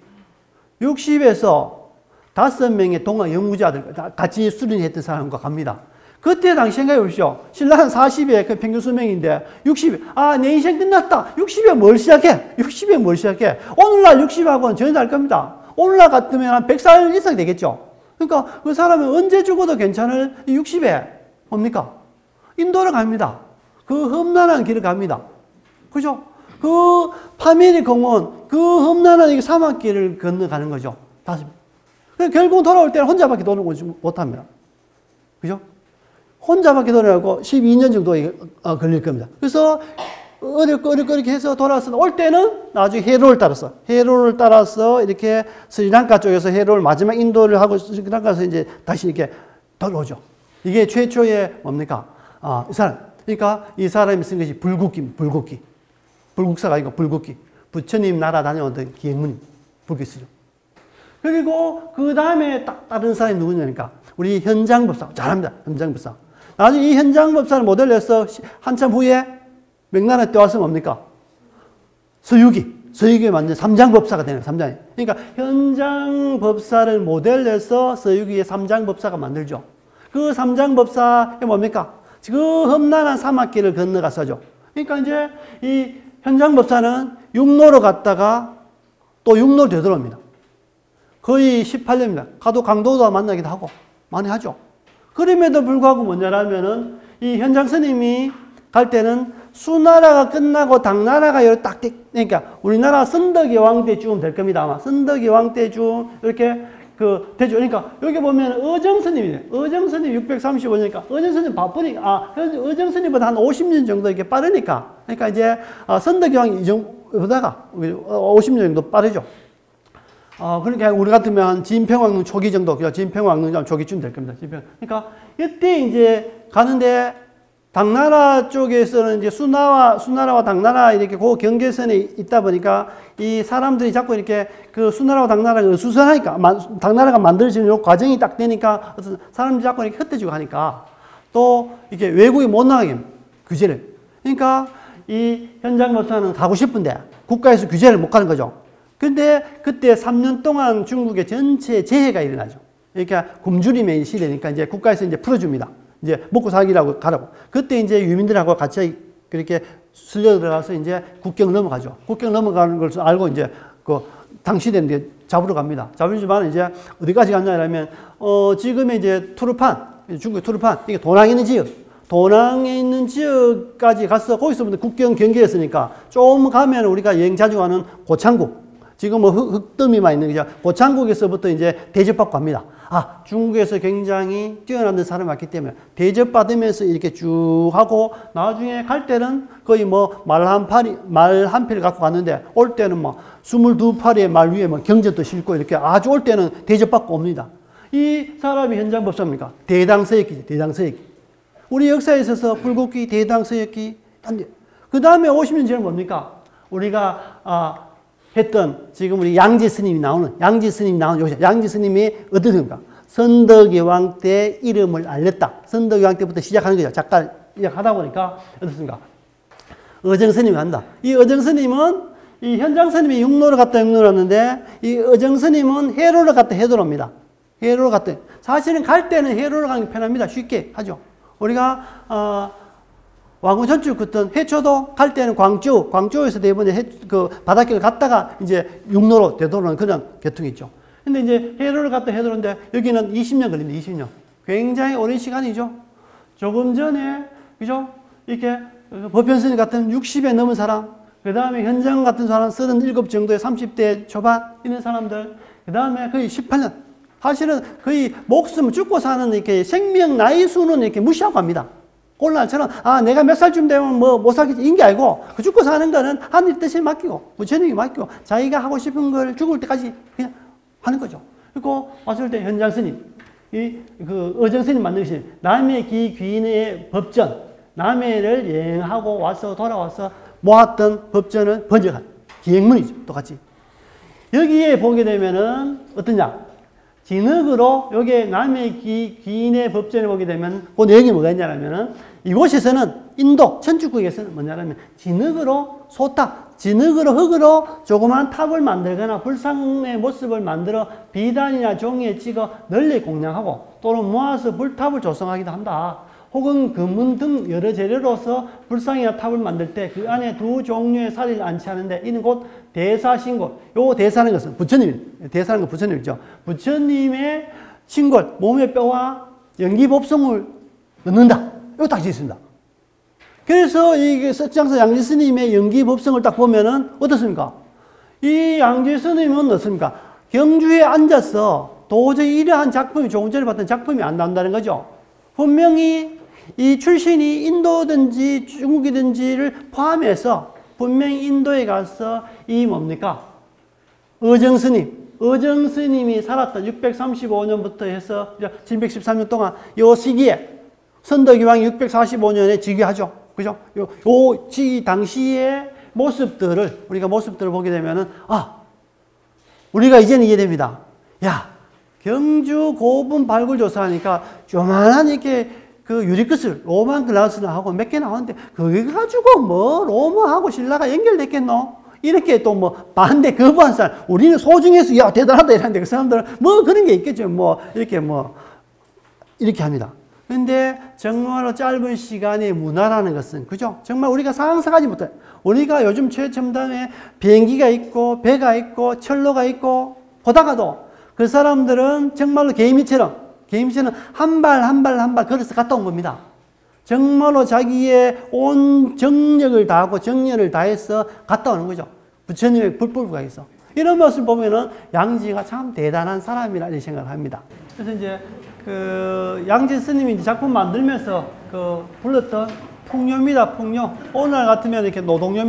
60에서 5명의 동학 연구자들 같이 수련했던 사람과 갑니다. 그때 당시 생각해 보십시오. 신라는 40에 그 평균 수명인데 60에 내 인생 끝났다. 60에 뭘 시작해? 오늘날 60하고는 전혀 다를 겁니다. 오늘날 같으면 한 100살 이상 되겠죠. 그러니까 그 사람은 언제 죽어도 괜찮을 60에 뭡니까? 인도를 갑니다. 그 험난한 길을 갑니다. 그죠? 그 파미리 공원, 그 험난한 사막길을 건너가는 거죠. 다시. 결국 돌아올 때는 혼자밖에 돌아오지 못합니다. 그죠? 혼자밖에 돌아가고 12년 정도 걸릴 겁니다. 그래서 어렵게 해서 돌아와서 올 때는 나중에 해로를 따라서 이렇게 스리랑카 쪽에서 해로를 마지막 인도를 하고 스리랑카에서 이제 다시 이렇게 돌아오죠. 이게 최초의 뭡니까? 이 사람. 그러니까 이 사람이 쓴 것이 불국기. 불국사가 아니고 불국기. 부처님 나라 다녀오던 기행문 불국기죠. 그리고 그 다음에 다른 사람이 누구냐니까 우리 현장법사. 잘합니다. 현장법사. 나중에 이 현장법사를 모델로 해서 한참 후에 명나라 때 와서 뭡니까? 서유기 만든 삼장법사가 되는 거예요. 삼장이. 그러니까 현장법사를 모델로 해서 서유기의 삼장법사가 만들죠. 그 삼장법사가 뭡니까? 그 험난한 사막길을 건너가서죠. 그러니까 이제 이 현장법사는 육로로 갔다가 또 육로로 되돌아옵니다. 거의 18년입니다. 가도 강도도 만나기도 하고 많이 하죠. 그럼에도 불구하고 뭐냐라면은 이 현장 스님이 갈 때는 수나라가 끝나고 당나라가 그러니까 우리나라 선덕의 왕 때쯤 될 겁니다. 아마 선덕의 왕 때쯤 이렇게 되죠. 그러니까 여기 보면 의정스님이에요. 의정스님 635년이니까 의정스님 바쁘니까 의정스님보다 한 50년 정도 이렇게 빠르니까 그러니까 이제 선덕의 왕이 이전보다가 50년 정도 빠르죠. 그러니까 우리 같으면 한 진평왕릉 초기 정도, 진평왕릉 초기쯤 될 겁니다. 그러니까 이때 이제 가는데 당나라 쪽에서는 이제 수나라와 당나라 이렇게 그 경계선에 있다 보니까 이 사람들이 자꾸 이렇게 그 수나라와 당나라가 수선하니까 당나라가 만들어지는 과정이 딱 되니까 어떤 사람들이 자꾸 이렇게 흩어지고 하니까 또 이렇게 외국에 못 나가게 규제를. 그러니까 이 현장법사는 가고 싶은데 국가에서 규제를 못 가는 거죠. 근데 그때 3년 동안 중국의 전체 재해가 일어나죠. 그러니까 굶주림의 시대니까 이제 국가에서 이제 풀어줍니다. 이제 먹고 살기라고 가라고. 그때 이제 유민들하고 같이 그렇게 슬려 들어가서 이제 국경 넘어가죠. 국경 넘어가는 걸 알고 이제 당시대는 이제 잡으러 갑니다. 잡으지만 이제 어디까지 갔냐면 지금의 이제 투르판, 중국의 투르판, 이게 도낭에 있는 지역까지 가서 거기서부터 국경 경계였으니까 좀 가면 우리가 여행 자주 가는 고창국. 지금 뭐 흙더미만 있는 거죠. 고창국에서부터 이제 대접받고 갑니다. 아, 중국에서 굉장히 뛰어난 사람이 왔기 때문에 대접받으면서 이렇게 쭉 하고 나중에 갈 때는 거의 뭐 말 한 필을 갖고 갔는데 올 때는 뭐 22파리의 말 위에 뭐 경전도 싣고 이렇게 아주 올 때는 대접받고 옵니다. 이 사람이 현장 법사입니까? 대당서역기죠. 대당서역기. 우리 역사에 있어서 불국기, 대당서역기. 그 다음에 50년 전에 뭡니까? 우리가 했던 지금 우리 양지 스님이 나오는 양지 스님이 어떻습니까? 선덕여왕 때 이름을 알렸다. 선덕여왕 때부터 시작하는 거죠. 작가 하다 보니까 어떻습니까? 어정 스님이 한다. 이 어정 스님은 이 현장 스님이 육로를 갔다 육로를 왔는데 이 어정 스님은 해로를 갔다 해도를 옵니다. 해로를 갔다. 사실은 갈 때는 해로를 가는 게 편합니다. 쉽게 하죠. 우리가 왕후 전주 걷던 해초도 갈 때는 광주에서 대부분 그 바닷길을 갔다가 이제 육로로 되도록는 그런 계통이 있죠. 근데 이제 해로를 갔다 해도는데 여기는 20년 걸립니다. 20년. 굉장히 오랜 시간이죠. 조금 전에, 그죠? 이렇게 법현스님 같은 60에 넘은 사람, 그 다음에 현장 같은 사람 37 정도의 30대 초반 있는 사람들, 그 다음에 거의 18년. 사실은 거의 목숨을 죽고 사는 이렇게 생명 나이 수는 이렇게 무시하고 갑니다. 오늘날처럼 내가 몇 살쯤 되면 뭐 못 살겠지 이런 게 아니고 그 죽고 사는 거는 하늘 뜻에 맡기고 부처님이 맡기고 자기가 하고 싶은 걸 죽을 때까지 그냥 하는 거죠. 그리고 왔을 때 현장 스님, 그 어정 스님 만드신 남해 귀인의 법전, 남해를 여행하고 와서 돌아와서 모았던 법전을 번역한 기행문이죠. 똑같이. 여기에 보게 되면은 어떠냐? 진흙으로 여기에 남해 귀인의 법전에 보게 되면 그 내용이 뭐가 있냐면은 이곳에서는 인도 천주국에서는 뭐냐면 진흙으로 소탑, 진흙으로 흙으로 조그만 탑을 만들거나 불상의 모습을 만들어 비단이나 종이에 찍어 널리 공양하고 또는 모아서 불탑을 조성하기도 한다. 혹은 금문 등 여러 재료로서 불상이나 탑을 만들 때 그 안에 두 종류의 사리를 안치하는데 이는 곧 대사신골. 요 대사는 것은 부처님, 대사는 건 부처님이죠. 부처님의 신골, 몸의 뼈와 연기법성을 넣는다. 이거 딱 있습니다. 그래서 이 석장서 양지 스님의 연기법성을 딱 보면은 어떻습니까? 이 양지 스님은 어떻습니까? 경주에 앉아서 도저히 이러한 작품이 조금 전에 봤던 작품이 안 나온다는 거죠. 분명히 이 출신이 인도든지 중국이든지를 포함해서 분명히 인도에 가서 이 뭡니까? 어정스님이 살았던 635년부터 해서 713년 동안 요 시기에 선덕여왕이 645년에 즉위하죠. 그죠? 요 당시의 모습들을 우리가 보게 되면은 우리가 이제는 이해됩니다. 야, 경주 고분 발굴 조사하니까 요만한 이렇게 그 유리끝을 로만 글라스나 하고 몇 개 나왔는데 그거 가지고 뭐 로마하고 신라가 연결됐겠노? 이렇게 또 뭐 반대 거부한 사람, 우리는 소중해서 야 대단하다 이러는데 그 사람들은 뭐 그런 게 있겠죠. 이렇게 합니다. 근데 정말로 짧은 시간의 문화라는 것은 그죠? 정말 우리가 상상하지 못해. 우리가 요즘 최첨단의 비행기가 있고 배가 있고 철로가 있고 보다가도 그 사람들은 정말로 개미처럼 한 발 걸어서 갔다 온 겁니다. 정말로 자기의 온 정력을 다하고 정열을 다해서 갔다 오는 거죠. 부처님의 불법부가 있어. 이런 모습을 보면은 양지가 참 대단한 사람이라 생각을 합니다. 그래서 이제 그 양지 스님이 이제 작품 만들면서 그 불렀던 풍요입니다. 풍요. 오늘 같으면 이렇게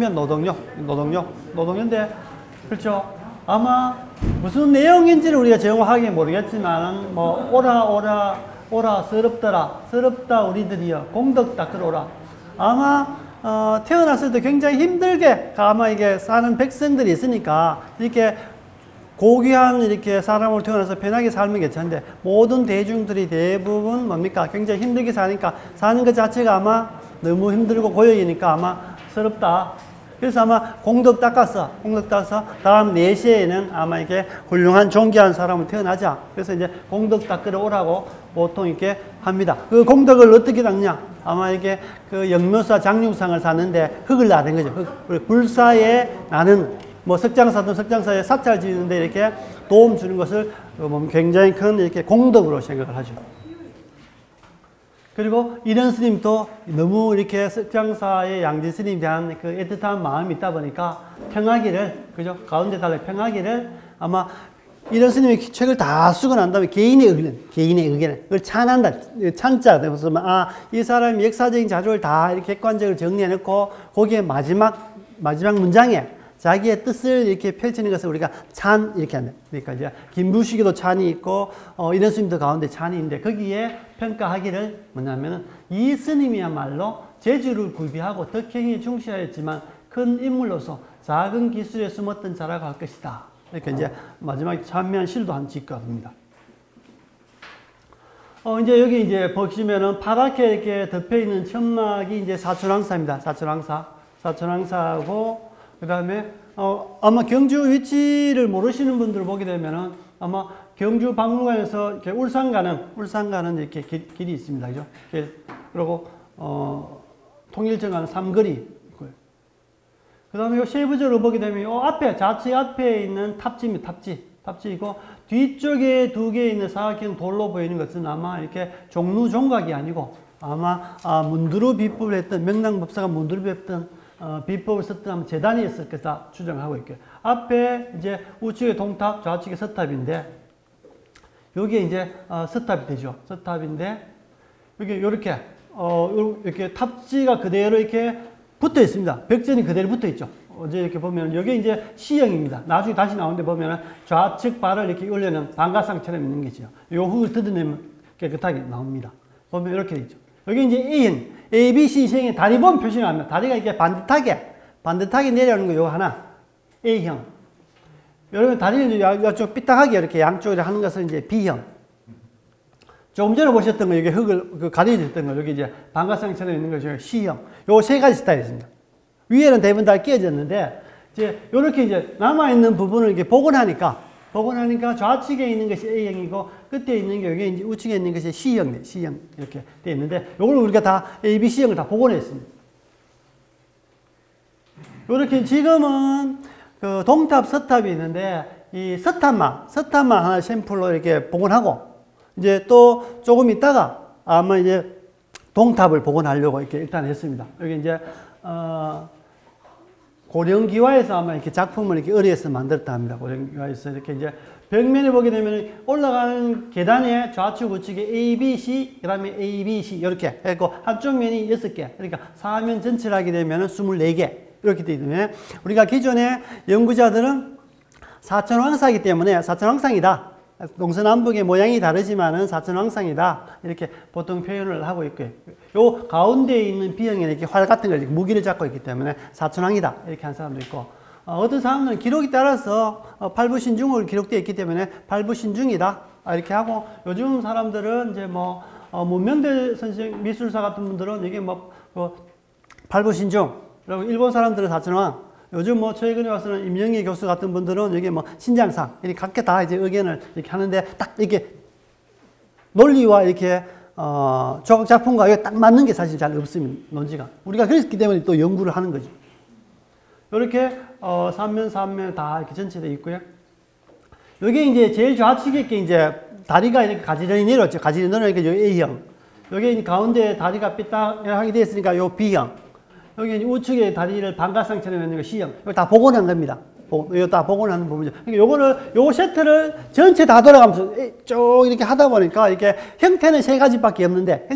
노동요인데 그렇죠. 아마 무슨 내용인지를 우리가 정확하게 모르겠지만 뭐 오라 서럽다 우리들이여 공덕 닦으러오라. 아마 태어났을 때 굉장히 힘들게 아마 이게 사는 백성들이 있으니까 이렇게 고귀한 이렇게 사람으로 태어나서 편하게 살면 괜찮은데 모든 대중들이 대부분 뭡니까? 굉장히 힘들게 사니까 사는 것 자체가 아마 너무 힘들고 고역이니까 아마 서럽다. 그래서 아마 공덕 닦아서 다음 4시에는 아마 이렇게 훌륭한 존귀한 사람을 태어나자. 그래서 이제 공덕 닦으러 오라고 보통 이렇게 합니다. 그 공덕을 어떻게 닦냐? 아마 이게 그 영묘사 장육상을 사는데 흙을 나는 거죠. 불사에 나는 뭐 석장사든 석장사에 사찰 지는데 이렇게 도움 주는 것을 굉장히 큰 이렇게 공덕으로 생각을 하죠. 그리고 이런 스님도 너무 이렇게 석장사의 양지 스님에 대한 그 애틋한 마음이 있다 보니까 평하기를, 그죠? 가운데 달에 평하기를 아마 이런 스님이 책을 다 쓰고 난 다음에 개인의 의견을 그걸 찬한다. 찬자. 그래서 이 사람이 역사적인 자료를 다 이렇게 객관적으로 정리해놓고 거기에 마지막 문장에 자기의 뜻을 이렇게 펼치는 것을 우리가 찬 이렇게 한다. 그러니까 이제 김부식에도 찬이 있고 이런 스님도 가운데 찬이 있는데 거기에 평가하기를 뭐냐면은 이 스님이야말로 재주를 구비하고 덕행에 충실하였지만 큰 인물로서 작은 기술에 숨었던 자라고 할 것이다. 이렇게 이제 마지막에 찬미한 시도 한 짓가 합니다. 이제 여기 이제 보시면은 파랗게 이렇게 덮여 있는 천막이 이제 사천왕사입니다. 사천왕사하고 그 다음에, 아마 경주 위치를 모르시는 분들 보게 되면은 아마 경주 박물관에서 이렇게 울산 가는 이렇게 길이 있습니다. 그죠? 그리고, 통일청 가는 삼거리 있고요. 그 다음에 요 세부적으로 보게 되면 요 앞에, 좌측 앞에 있는 탑지입니다. 탑지이고, 뒤쪽에 두 개 있는 사각형 돌로 보이는 것은 아마 이렇게 종루종각이 아니고 아마, 문두루 비법을 했던, 명랑법사가 문두루 비법했던 비법을 썼던 재단이었을 거다 추정하고 있고요. 앞에 이제 우측에 동탑, 좌측에 서탑인데, 여기에 이제 서탑이 되죠. 서탑인데, 여기 요렇게, 이렇게 탑지가 그대로 이렇게 붙어 있습니다. 벽전이 그대로 붙어 있죠. 어제 이렇게 보면, 여기 이제 C형입니다. 나중에 다시 나오는데 보면은 좌측 발을 이렇게 올려놓은 방가상처럼 있는 거죠. 요 흙을 뜯어내면 깨끗하게 나옵니다. 보면 이렇게 있죠. 여기 이제 A형. A, B, C 시행에 다리 보면 표시가 납니다. 다리가 이렇게 반듯하게 내려오는 거 요거 하나. A형. 여러분 다리를 이쪽 삐딱하게 이렇게 양쪽으로 하는 것은 이제 B형. 조금 전에 보셨던 거, 여기 흙을 가려졌던 거, 여기 이제 방가상처럼 있는 것이 C형. 요 세 가지 스타일이 있습니다. 위에는 대부분 다 끼어졌는데, 이제 요렇게 이제 남아있는 부분을 이렇게 복원하니까 좌측에 있는 것이 A형이고, 끝에 있는 게 여기 이제 우측에 있는 것이 C형 이렇게 되어 있는데, 요걸 우리가 다 A, B, C형을 다 복원했습니다. 요렇게 지금은 그 동탑, 서탑이 있는데, 이 서탑만 하나 샘플로 이렇게 복원하고, 이제 또 조금 있다가 아마 이제 동탑을 복원하려고 이렇게 일단 했습니다. 여기 이제, 고령기와에서 아마 이렇게 작품을 이렇게 의뢰해서 만들었다 합니다. 고령기와에서 이렇게 이제 벽면에 보게 되면 올라가는 계단에 좌측 우측에 A, B, C, 그 다음에 A, B, C 이렇게 해고 한쪽 면이 6개. 그러니까 사면 전체를 하게 되면 24개. 이렇게 되기 때문에 우리가 기존의 연구자들은 사천왕사이기 때문에 사천왕상이다. 동서남북의 모양이 다르지만은 사천왕상이다. 이렇게 보통 표현을 하고 있고요. 요 가운데에 있는 B형에 이렇게 활 같은 걸 무기를 잡고 있기 때문에 사천왕이다. 이렇게 한 사람도 있고, 어떤 사람은 기록에 따라서 팔부신중으로 기록되어 있기 때문에 팔부신중이다. 이렇게 하고, 요즘 사람들은 이제 문명대 선생 미술사 같은 분들은 이게 팔부신중, 그리고 일본 사람들은 사천왕, 요즘 최근에 와서는 임영희 교수 같은 분들은 여기 신장상, 이렇게 각계 다 이제 의견을 이렇게 하는데 딱 이렇게 논리와 이렇게, 조각 작품과 이게 딱 맞는 게 사실 잘 없습니다. 논지가. 우리가 그랬기 때문에 또 연구를 하는 거죠. 이렇게, 삼면 다 이렇게 전체되어 있고요. 여기 이제 제일 좌측에 이제 다리가 이렇게 가지런히 내려왔죠. 가지런히 내려오니까 여기 A형. 여기 가운데 다리가 삐딱하게 되어 있으니까 요 B형. 여기 우측에 다리를 방가상처럼 있는 거 C형. 이거 다 복원한 겁니다. 이거 다 복원하는 부분이죠. 그러니까 요 세트를 전체 다 돌아가면서 쭉 이렇게 하다 보니까 이렇게 형태는 세 가지밖에 없는데,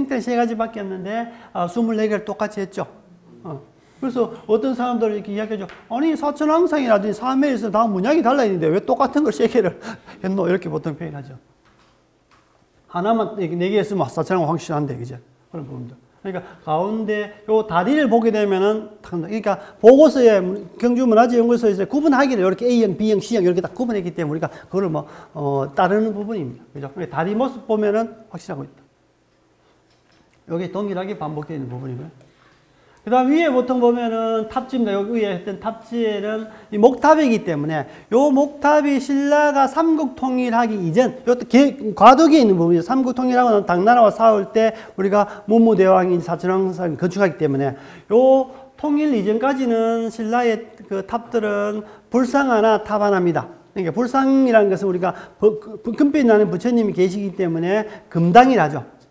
24개를 똑같이 했죠. 그래서 어떤 사람들은 이렇게 이야기하죠. 아니, 사천왕상이라든지 사면에서 다 문양이 달라 있는데 왜 똑같은 걸 세 개를 했노? 이렇게 보통 표현하죠. 하나만, 네 개 했으면 사천왕 확실한데, 그죠? 그런 부분들. 그러니까 가운데 요 다리를 보게 되면은, 그러니까 보고서에 경주문화재연구소에서 구분하기를 이렇게 A형, B형, C형 이렇게 딱 구분했기 때문에 우리가 그걸 따르는 부분입니다. 그죠? 다리 모습 보면은 확실하고 있다. 여기 동일하게 반복되어 있는 부분이고요. 그 다음 위에 보통 보면은 탑지입니다. 여기 위에 했던 탑지에는 이 목탑이기 때문에 요 목탑이 신라가 삼국통일하기 이전, 요것도 과도기에 있는 부분이죠. 삼국통일하고 당나라와 싸울 때 우리가 문무대왕인 사천왕상이 건축하기 때문에 요 통일 이전까지는 신라의 그 탑들은 불상 하나, 탑 하나입니다. 그러니까 불상이라는 것은 우리가 금빛 나는 부처님이 계시기 때문에 금당이라죠.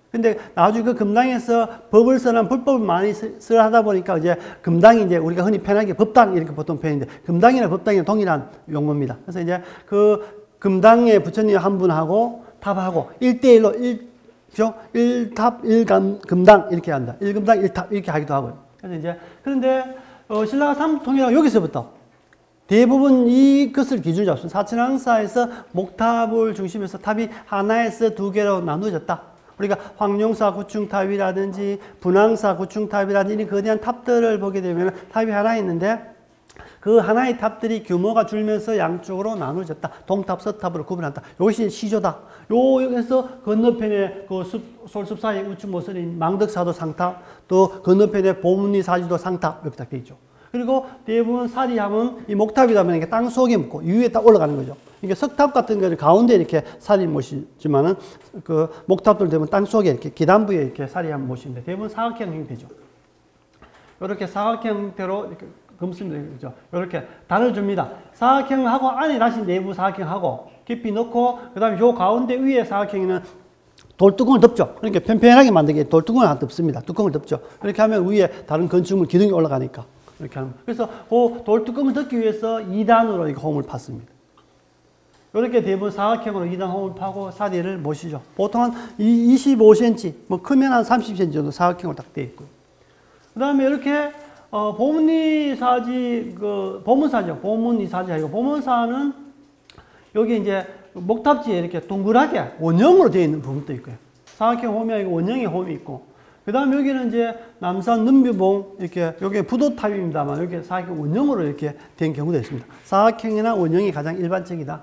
근데 나중에 그 금당에서 법을 써난 불법을 많이 하다 보니까 이제 금당이 이제 우리가 흔히 편하게 법당 이렇게 보통 표현인데 금당이나 법당이 동일한 용어입니다. 그래서 이제 그 금당에 부처님 한 분하고 탑하고 1대1로 그죠? 1탑 1금당 이렇게 한다. 1금당 1탑 이렇게 하기도 하고요. 그래서 이제 그런데 신라가 삼통이라고 여기서부터 대부분 이것을 기준으로 잡습니다. 사천왕사에서 목탑을 중심해서 탑이 하나에서 두 개로 나누어졌다. 우리가 황룡사 구충탑이라든지 분황사 구충탑이라든지 거대한 탑들을 보게 되면 탑이 하나 있는데 그 하나의 탑들이 규모가 줄면서 양쪽으로 나누어졌다. 동탑, 서탑으로 구분한다. 이것이 시조다. 여기서 건너편에 그 솔숲 사이 우측 모서리인 망덕사도 상탑, 또 건너편에 보문리 사지도 상탑 이렇게 딱 되어 있죠. 그리고 대부분 사리하면 이 목탑이다 보니까 땅 속에 묻고 위에 딱 올라가는 거죠. 이게 석탑 같은 거를 가운데 이렇게 사리 모시지만은 그 목탑들 되면 땅 속에 이렇게 기단부에 이렇게 사리하면 모시는데 대부분 사각형 형태죠. 이렇게 사각형 형태로 이렇게 금습니다. 이렇게 단을 줍니다. 사각형하고 안에 다시 내부 사각형하고 깊이 넣고 그 다음에 요 가운데 위에 사각형에는 돌뚜껑을 덮죠. 그러니까 편편하게 만들게 돌뚜껑을 하나 덮습니다. 뚜껑을 덮죠. 그렇게 하면 위에 다른 건축물 기둥이 올라가니까 이렇게 하는. 그래서 그 돌뚜껑을 덮기 위해서 2단으로 이렇게 홈을 팠습니다. 이렇게 대부분 사각형으로 2단 홈을 파고 사리를 모시죠. 보통 한 25cm, 뭐 크면 한 30cm 정도 사각형으로 딱 되어 있고요. 그 다음에 이렇게 보문이 사지, 보문사죠. 보문이 사지 아니고 보문사는 여기 이제 목탑지에 이렇게 동그랗게 원형으로 되어 있는 부분도 있고요. 사각형 홈이 아니고 원형의 홈이 있고. 그 다음에 여기는 이제 남산 능비봉, 이렇게, 여기 부도탑입니다만, 여기 사각형 원형으로 이렇게 된 경우도 있습니다. 사각형이나 원형이 가장 일반적이다.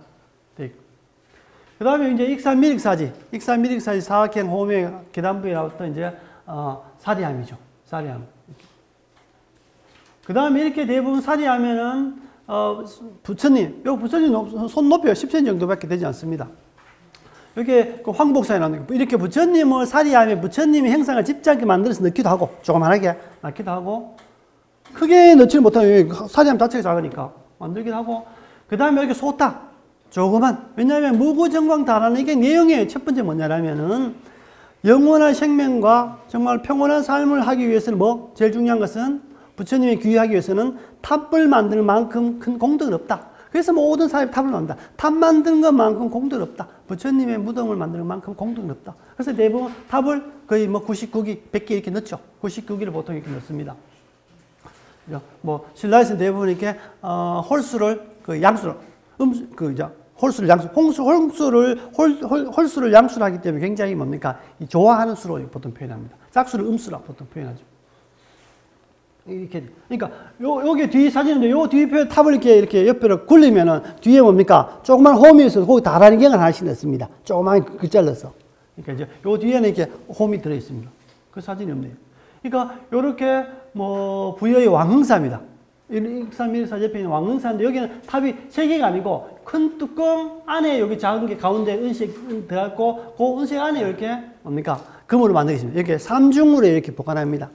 그 다음에 이제 익산미륵사지. 익산미륵사지 사각형 홈의 계단부에 나왔던 이제, 사리함이죠. 사리함. 그 다음에 이렇게 대부분 사리하면은, 부처님, 요 부처님 손 높이가 10cm 정도밖에 되지 않습니다. 이렇게 그 황복사에 나오는 거. 이렇게 부처님을 사리하면 부처님의 형상을 집지않게 만들어서 넣기도 하고, 조그만하게 넣기도 하고, 크게 넣지는 못하면 사리하면 자체가 작으니까 만들기도 하고, 그 다음에 이렇게 소탁, 조그만. 왜냐하면 무구정광다라는 이게 내용의 첫 번째 뭐냐면은 영원한 생명과 정말 평온한 삶을 하기 위해서는 뭐? 제일 중요한 것은 부처님이 귀의하기 위해서는 탑을 만드는 만큼 큰 공덕은 없다. 그래서 모든 사람이 탑을 만든다. 탑 만드는 것만큼 공덕은 없다. 부처님의 무덤을 만드는 만큼 공덕은 없다. 그래서 대부분 탑을 거의 뭐 99기, 100개 이렇게 넣죠. 99기를 보통 이렇게 넣습니다. 뭐 신라에서는 대부분 이렇게 홀수를 그 양수를 홀수를 양수, 홀수를 양수를 하기 때문에 굉장히 뭡니까? 좋아하는 수로 보통 표현합니다. 짝수를 음수라 보통 표현하죠. 이렇게, 그러니까, 여기 뒤 사진인데, 요 뒤에 탑을 이렇게 옆으로 굴리면은, 뒤에 뭡니까? 조그만 홈이 있어서, 거기 다란경을 하나씩 넣습니다. 조그만 글자를 넣어서. 그러니까 이제, 요 뒤에는 이렇게 홈이 들어있습니다. 그 사진이 없네요. 그러니까, 요렇게, 뭐, 부여의 왕흥사입니다. 익산미륵사 옆에 있는 왕흥사인데, 여기는 탑이 3개가 아니고, 큰 뚜껑 안에 여기 작은 게 가운데 은색 들어갔고, 그 은색 안에 이렇게, 뭡니까? 금으로 만들겠습니다. 이렇게 3중으로 이렇게 보관합니다.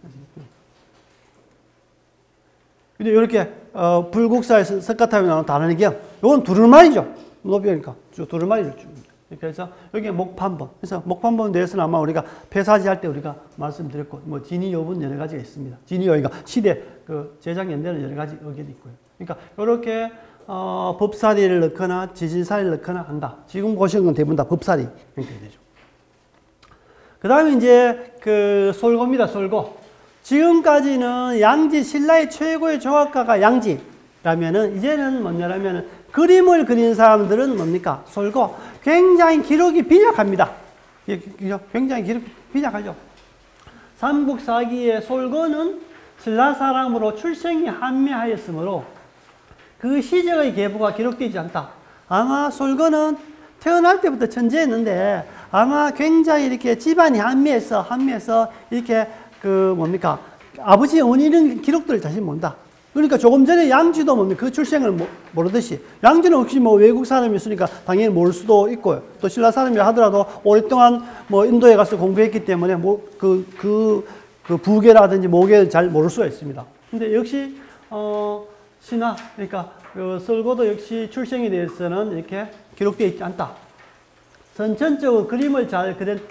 근데 이렇게 불국사에서 석가탑에 나오는 다른경, 이건 두루마리죠. 높이니까 두루마리를 줍니다. 그래서 여기 목판본. 그래서 목판본에 대해서는 아마 우리가 폐사지 할 때 우리가 말씀드렸고, 뭐 진위 여부는 여러 가지가 있습니다. 진위 여기가 시대 그 제작 연대는 여러 가지 의견이 있고요. 그러니까 이렇게 법사리를 넣거나 지질사리를 넣거나 한다. 지금 보시는 건 대부분 다 법사리 형태가 되죠. 그 다음에 이제 그 솔고입니다. 솔고. 지금까지는 양지, 신라의 최고의 조각가가 양지라면은, 이제는 뭐냐면은, 그림을 그리는 사람들은 뭡니까? 솔고. 굉장히 기록이 빈약합니다. 굉장히 기록이 빈약하죠. 삼국사기의 솔고는 신라 사람으로 출생이 한미하였으므로 그 시적의 계보가 기록되지 않다. 아마 솔고는 태어날 때부터 천재였는데, 아마 굉장히 이렇게 집안이 한미해서 이렇게 뭡니까? 아버지의 원인은 기록들을 자신 모른다. 그러니까 조금 전에 양지도 뭡니까? 그 출생을 모르듯이. 양지는 혹시 뭐 외국 사람이었으니까 당연히 모를 수도 있고요. 또 신라 사람이라 하더라도 오랫동안 뭐 인도에 가서 공부했기 때문에 그 부계라든지 모계를 잘 모를 수가 있습니다. 근데 역시, 신하, 그러니까 설고도 역시 출생에 대해서는 이렇게 기록되어 있지 않다. 선천적으로 그림을 잘 그렸다.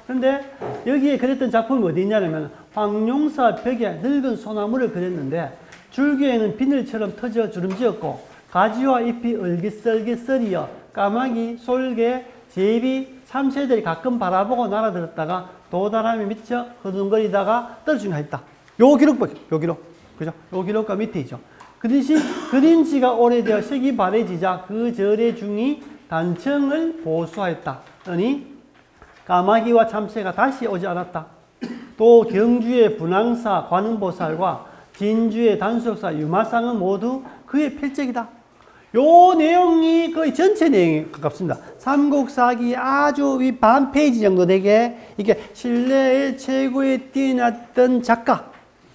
근데 여기에 그렸던 작품이 어디 있냐면 황룡사 벽에 늙은 소나무를 그렸는데 줄기에는 비늘처럼 터져 주름지었고 가지와 잎이 얼깃설깃 까마귀, 솔개, 제비, 참새들이 가끔 바라보고 날아들었다가 도다람이 미쳐 허둥거리다가 떨어진 가 있다. 요 기록 보죠. 요 기록. 그죠? 요 기록과 밑에 있죠. 그 대신 그린 지가 오래되어 색이 바래지자 그 절의 중이 단청을 보수하였다. 더니 까마귀와 참새가 다시 오지 않았다. 또 경주의 분황사 관음보살과 진주의 단속사 유마상은 모두 그의 필적이다. 요 내용이 거의 전체 내용에 가깝습니다. 삼국사기 아주 반 페이지 정도 되게 이게 신뢰의 최고에 뛰어났던 작가,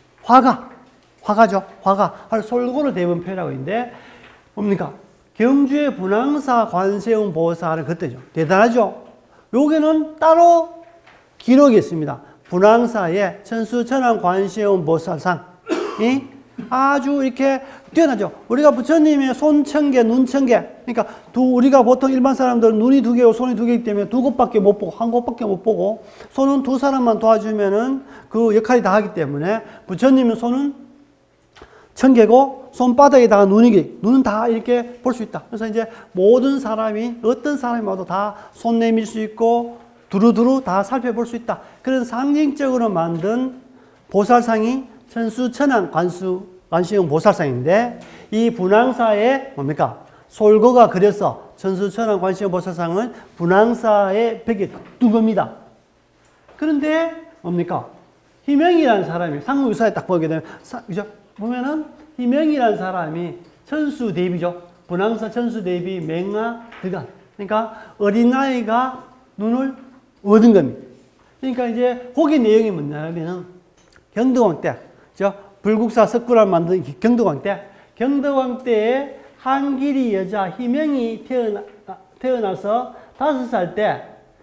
화가죠. 화가. 솔고를 대부분 표현하고 있는데 뭡니까? 경주의 분황사 관세음 보살은 그때죠. 대단하죠. 여기는 따로 기록이 있습니다. 분황사의 천수천왕 관세음 보살상이 아주 이렇게 뛰어나죠. 우리가 부처님의 손 1000개, 눈 1000개. 그러니까 우리가 보통 일반 사람들은 눈이 2개고 손이 2개이기 때문에 2곳밖에 못 보고, 1곳밖에 못 보고, 손은 2사람만 도와주면은 그 역할이 다 하기 때문에 부처님의 손은 1000개고, 손바닥에다가 눈은 다 이렇게 볼 수 있다. 그래서 이제 모든 사람이, 어떤 사람이 와도 다 손 내밀 수 있고, 두루두루 다 살펴볼 수 있다. 그런 상징적으로 만든 보살상이 천수천왕 관세음 보살상인데 이 분황사에 뭡니까? 솔거가 그려서 천수천왕 관세음 보살상은 분황사의 벽에 둔 겁니다. 그런데 뭡니까? 희명이라는 사람이 상무유사에 딱 보게 되면 그죠? 보면은 희명이라는 사람이 천수 대비죠. 분황사 천수 대비 맹아 드간. 그러니까 어린아이가 눈을 얻은 겁니다. 그러니까 이제 거기 내용이 뭐냐면은 경덕왕 때 불국사 석굴을 만든 경덕왕 때에 한길이 여자 희명이 태어나서 5살 때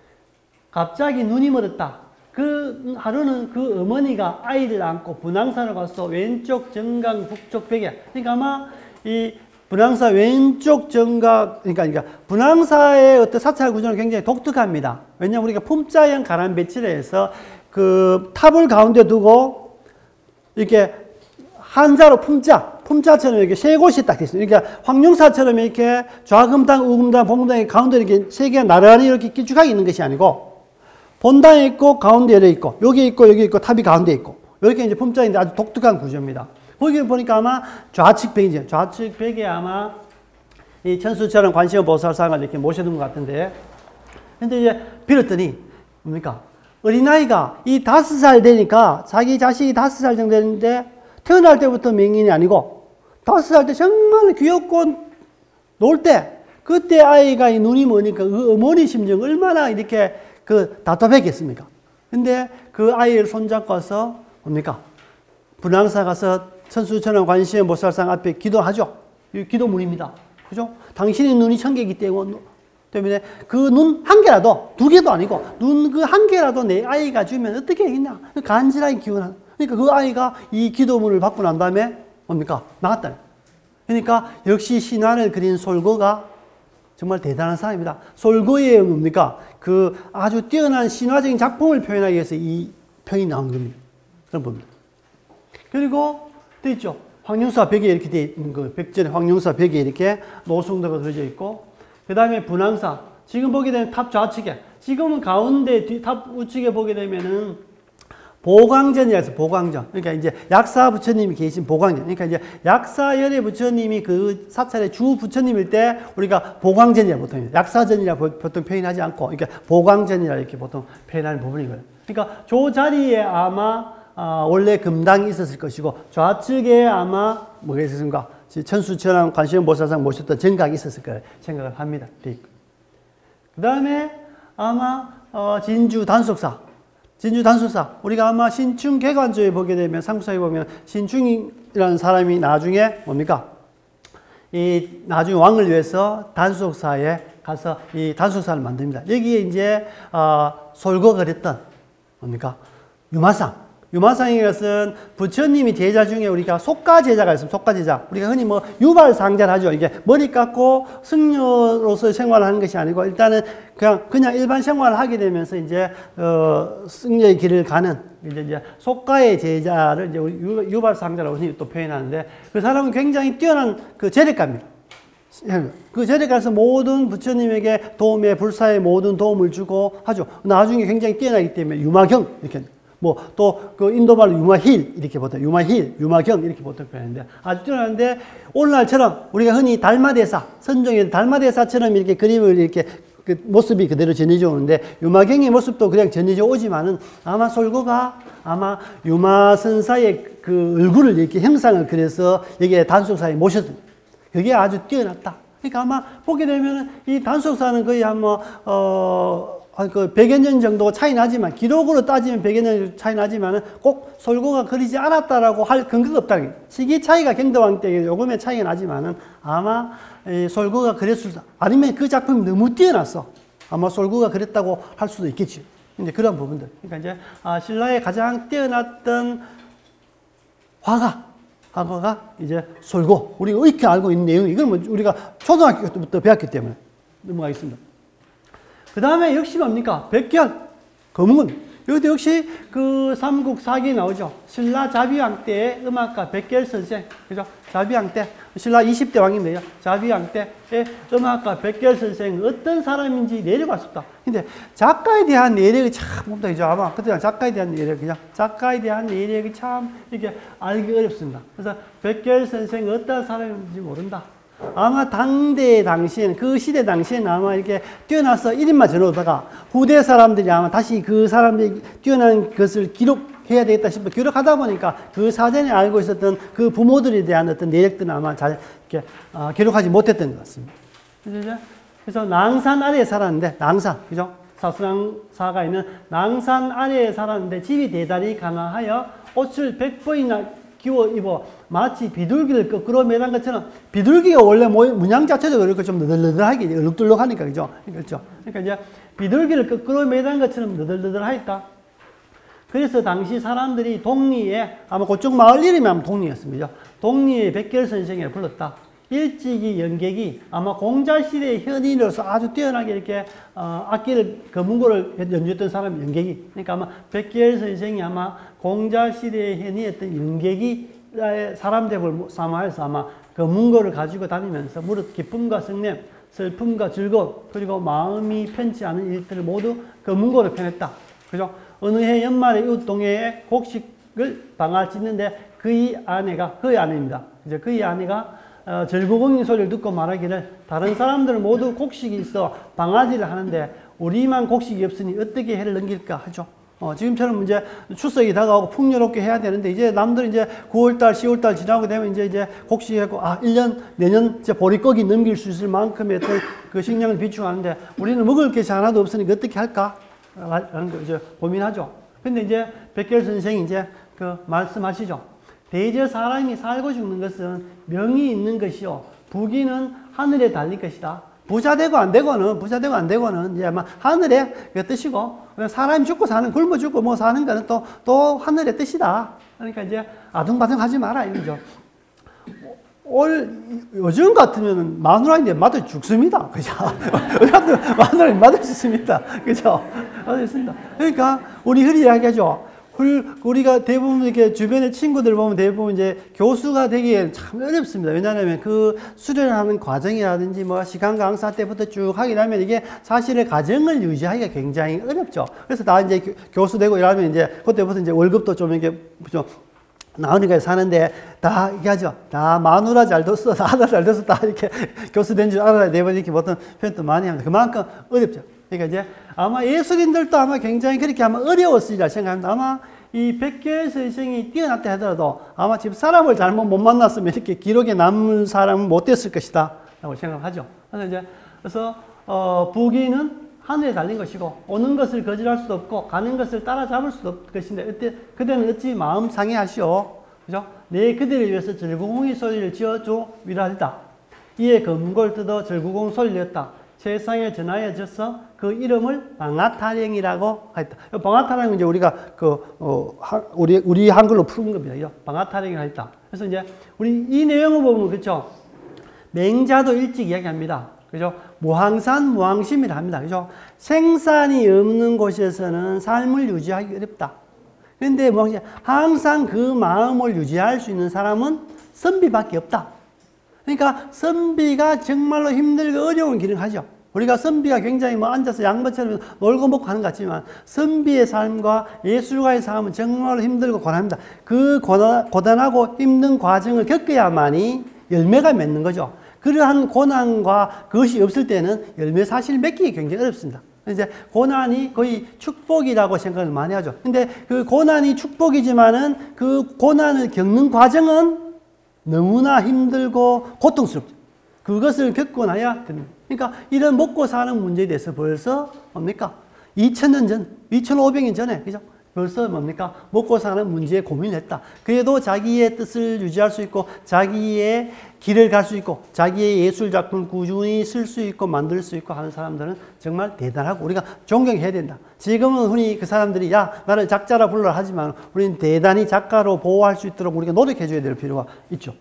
갑자기 눈이 멀었다. 그 하루는 그 어머니가 아이를 안고 분황사로 가서 왼쪽 정강 북쪽 벽에, 그러니까 아마 이 분황사 왼쪽 정각, 그러니까 분황사의 어떤 사찰 구조는 굉장히 독특합니다. 왜냐하면 우리가 품자형 가람 배치를 해서 그 탑을 가운데 두고 이렇게 한자로 품자처럼 이렇게 세 곳이 딱 있어요. 그러니까 황룡사처럼 이렇게 좌금당, 우금당, 봉당이 가운데 이렇게 세 개가 나란히 이렇게 길쭉하게 있는 것이 아니고 본당에 있고 가운데 열려 있고 여기 있고 여기 있고 탑이 가운데 있고 이렇게 이제 품자인데 아주 독특한 구조입니다. 거기 보니까 아마 좌측벽이죠. 좌측벽에 아마 이 천수처럼 관세음 보살상을 이렇게 모셔둔 것 같은데, 근데 이제 빌었더니 뭡니까? 어린아이가 이 5살 되니까 자기 자식이 5살 정도 되는데 태어날 때부터 맹인이 아니고 5살 때 정말 귀엽고 놀 때 그때 아이가 이 눈이 머니까 그 어머니 심정 얼마나 이렇게 그 답답했겠습니까? 근데 그 아이를 손잡고 와서 뭡니까? 분황사 가서 천수천왕 관세음 보살상 앞에 기도하죠. 이 기도문입니다. 그죠? 당신의 눈이 1000개이기 때문에 그 눈 한 개라도, 2개도 아니고 눈 그 한 개라도 내 아이가 주면 어떻게 하겠냐? 간절하게 기원하는. 그러니까 그 아이가 이 기도문을 받고 난 다음에 뭡니까? 나갔다. 그러니까 역시 신화를 그린 솔거가 정말 대단한 사람입니다. 솔거의 뭡니까? 그 아주 뛰어난 신화적인 작품을 표현하기 위해서 이 평이 나온 겁니다. 그런 겁니다. 그리고 또 있죠. 황룡사 벽에 이렇게 돼 있는 거, 백전에 황룡사 벽에 이렇게 노승도가 그려져 있고, 그 다음에 분황사. 지금 보게 되면 탑 좌측에, 지금은 가운데 탑 우측에 보게 되면은 보광전이라 해서 보광전. 그러니까 이제 약사 부처님이 계신 보광전. 그러니까 이제 약사열의 부처님이 그 사찰의 주 부처님일 때 우리가 보광전이라 보통, 약사전이라 보통 표현하지 않고, 그러니까 보광전이라 이렇게 보통 표현하는 부분이거든요. 그러니까 저 자리에 아마 원래 금당이 있었을 것이고 좌측에 아마 뭐가 있었는가? 천수천왕 관세음 보살상 모셨던 정각이 있었을 거라 생각을 합니다. 그 다음에 아마 진주 단속사. 우리가 아마 신충 개관조에 보게 되면 삼국사에 보면 신충이라는 사람이 나중에 뭡니까? 이 나중에 왕을 위해서 단속사에 가서 이 단속사를 만듭니다. 여기에 이제 솔거가 그랬던 뭡니까? 유마상. 유마상인 것은 부처님이 제자 중에 우리가 속가 제자가 있습니다. 속가 제자. 우리가 흔히 뭐 유발상자를 하죠. 이게 머리 깎고 승려로서 생활을 하는 것이 아니고 일단은 그냥 일반 생활을 하게 되면서 이제 승려의 길을 가는 이제 속가의 제자를 이제 유발상자라고 또 표현하는데 그 사람은 굉장히 뛰어난 그 재력가입니다. 그 재력가에서 모든 부처님에게 도움에 불사에 모든 도움을 주고 하죠. 나중에 굉장히 뛰어나기 때문에 유마경 이렇게 뭐 또 그 인도말로 유마힐 이렇게 보통 유마힐, 유마경 이렇게 보통 표현하는데 아주 뛰어난데 오늘날처럼 우리가 흔히 달마대사 선종의 달마대사처럼 이렇게 그림을 이렇게 그 모습이 그대로 전해져 오는데 유마경의 모습도 그냥 전해져 오지만은 아마 솔고가 아마 유마선사의 그 얼굴을 이렇게 형상을 그려서 여기에 단속사에 모셨습니다. 그게 아주 뛰어났다. 그러니까 아마 보게 되면은 이 단속사는 거의 한 그 100여 년 정도 차이 나지만, 기록으로 따지면 100여 년 차이 나지만은 꼭 솔고가 그리지 않았다라고 할 근거가 없다는 거예요. 시기 차이가 경도왕 때 요금의 차이가 나지만은 아마 솔고가 그랬을 수, 아니면 그 작품이 너무 뛰어났어. 아마 솔고가 그랬다고 할 수도 있겠죠. 이제 그런 부분들. 그러니까 이제, 신라의 가장 뛰어났던 화가가 이제 솔고. 우리가 이렇게 알고 있는 내용이, 이건 뭐 우리가 초등학교 때부터 배웠기 때문에 넘어가겠습니다. 그 다음에 역시 뭡니까? 백결, 검은. 여기도 역시 그 삼국사기에 나오죠. 신라 자비왕 때의 음악가 백결 선생. 그죠? 자비왕 때. 신라 20대 왕인데요. 자비왕 때의 음악가 백결 선생 어떤 사람인지 내려갈 수 없다. 근데 작가에 대한 내력이 참 없다. 아마 그때 작가에 대한 내력, 그냥 작가에 대한 내력이 참 이렇게 알기 어렵습니다. 그래서 백결 선생 어떤 사람인지 모른다. 아마 당시에는, 그 시대 당시에는 아마 이렇게 뛰어나서 이름만 전해오다가 후대 사람들이 아마 다시 그 사람들이 뛰어난 것을 기록해야 되겠다 싶어 기록하다 보니까 그 사전에 알고 있었던 그 부모들에 대한 어떤 내력들은 아마 잘 이렇게 기록하지 못했던 것 같습니다. 그래서 낭산 아래에 살았는데, 낭산, 그죠? 사수낭사가 있는 낭산 아래에 살았는데 집이 대단히 가난하여 옷을 100번이나 기워 입어 마치 비둘기를 거꾸로 매단 것처럼, 비둘기가 원래 문양 자체도 그렇고 좀 너덜너덜하게 얼룩덜룩하니까, 그죠? 그렇죠. 그러니까 이제 비둘기를 거꾸로 매단 것처럼 너덜너덜하였다. 그래서 당시 사람들이 동리에, 아마 그쪽 마을 이름이 아마 동리였습니다. 동리에 백결 선생을 불렀다. 일찍이 연객이 아마 공자시대의 현인으로서 아주 뛰어나게 이렇게 악기를, 검은고를 연주했던 사람이 연객이. 그러니까 아마 백결 선생이 아마 공자시대의 현인이었던 연객이 사람됨을 삼아해서 아마 검은고를 가지고 다니면서 무릇 기쁨과 성냄, 슬픔과 즐거움, 그리고 마음이 편치 않은 일들을 모두 검은고로 표현했다. 그죠? 어느 해 연말에 이웃 동해에 곡식을 방아 짓는데 그의 아내입니다. 이제 그의 아내가 절구공인 소리를 듣고 말하기를, 다른 사람들은 모두 곡식이 있어 방아지를 하는데 우리만 곡식이 없으니 어떻게 해를 넘길까 하죠. 지금처럼 이제 추석이 다가오고 풍요롭게 해야 되는데, 이제 남들은 이제 9월달, 10월달 지나고 되면 이제 곡식하고 1년, 내년 이제 보릿고기 넘길 수 있을 만큼의 어떤 그 식량을 비축하는데 우리는 먹을 것이 하나도 없으니까 어떻게 할까? 라는 거 이제 고민하죠. 근데 이제 백결 선생이 이제 그 말씀하시죠. 대저 사람이 살고 죽는 것은 명이 있는 것이요, 부귀는 하늘에 달릴 것이다. 부자 되고 안 되고는 이제 아마 하늘의 그 뜻이고, 사람이 죽고 굶어 죽고 뭐 사는 거는 또 하늘의 뜻이다. 그러니까 이제 아둥바둥 하지 마라, 이거죠. 요즘 같으면 마누라인데 맞아 죽습니다. 그죠? 마누라인데 맞아 죽습니다. 그죠? 맞아 죽습니다. 그러니까 우리 흔히 이야기하죠. 우리가 대부분 이렇게 주변의 친구들 보면 대부분 이제 교수가 되기엔 참 어렵습니다. 왜냐하면 그 수련하는 과정이라든지 뭐 시간 강사 때부터 쭉 하게 되면 이게 사실은 가정을 유지하기가 굉장히 어렵죠. 그래서 다 이제 교수 되고 이러면 이제 그때부터 이제 월급도 좀 이렇게 좀 나으니까 사는데 다 얘기하죠. 다 마누라 잘 뒀어, 다 아들 잘 뒀어, 다 이렇게 교수 된 줄 알아야 되면 이렇게 보통 표현도 많이 합니다. 그만큼 어렵죠. 그러니까 이제 아마 예술인들도 아마 굉장히 그렇게 아마 어려웠으리라 생각합니다. 아마 이 백결 선생이 뛰어났다 하더라도 아마 지금 사람을 잘못 못 만났으면 이렇게 기록에 남은 사람은 못 됐을 것이다 라고 생각하죠. 그래서 부귀는 하늘에 달린 것이고, 오는 것을 거절할 수도 없고 가는 것을 따라잡을 수도 없을 것인데 그대는 어찌 마음 상해하시오. 그죠? 내 그대를 위해서 절구공의 소리를 지어줘 위라하다. 이에 검은고를 뜯어 절구공 소리를 냈다. 세상에 전하여져서 그 이름을 방아타령이라고 했다. 방아타령은 이제 우리가 우리 한글로 푸는 겁니다. 방아타령이라고 했다. 그래서 이제 우리 이 내용을 보면 그렇죠. 맹자도 일찍 이야기합니다. 그죠? 무항산, 무항심이라 합니다. 그죠? 생산이 없는 곳에서는 삶을 유지하기 어렵다. 그런데 항상 그 마음을 유지할 수 있는 사람은 선비밖에 없다. 그러니까 선비가 정말로 힘들고 어려운 길을 하죠. 우리가 선비가 굉장히 앉아서 양반처럼 놀고 먹고 하는 것 같지만 선비의 삶과 예술가의 삶은 정말로 힘들고 고난합니다. 그 고단하고 힘든 과정을 겪어야만이 열매가 맺는 거죠. 그러한 고난과 그것이 없을 때는 열매 사실 맺기 굉장히 어렵습니다. 이제 고난이 거의 축복이라고 생각을 많이 하죠. 근데 그 고난이 축복이지만은 그 고난을 겪는 과정은 너무나 힘들고 고통스럽죠. 그것을 겪고 나야 됩니다. 그러니까 이런 먹고 사는 문제에 대해서 벌써 뭡니까? 2000년 전, 2500년 전에, 그죠? 벌써 뭡니까? 먹고 사는 문제에 고민을 했다. 그래도 자기의 뜻을 유지할 수 있고, 자기의 길을 갈 수 있고, 자기의 예술작품을 꾸준히 쓸 수 있고, 만들 수 있고 하는 사람들은 정말 대단하고, 우리가 존경해야 된다. 지금은 흔히 그 사람들이, 야, 나를 작자라 불러라 하지만, 우리는 대단히 작가로 보호할 수 있도록 우리가 노력해줘야 될 필요가 있죠.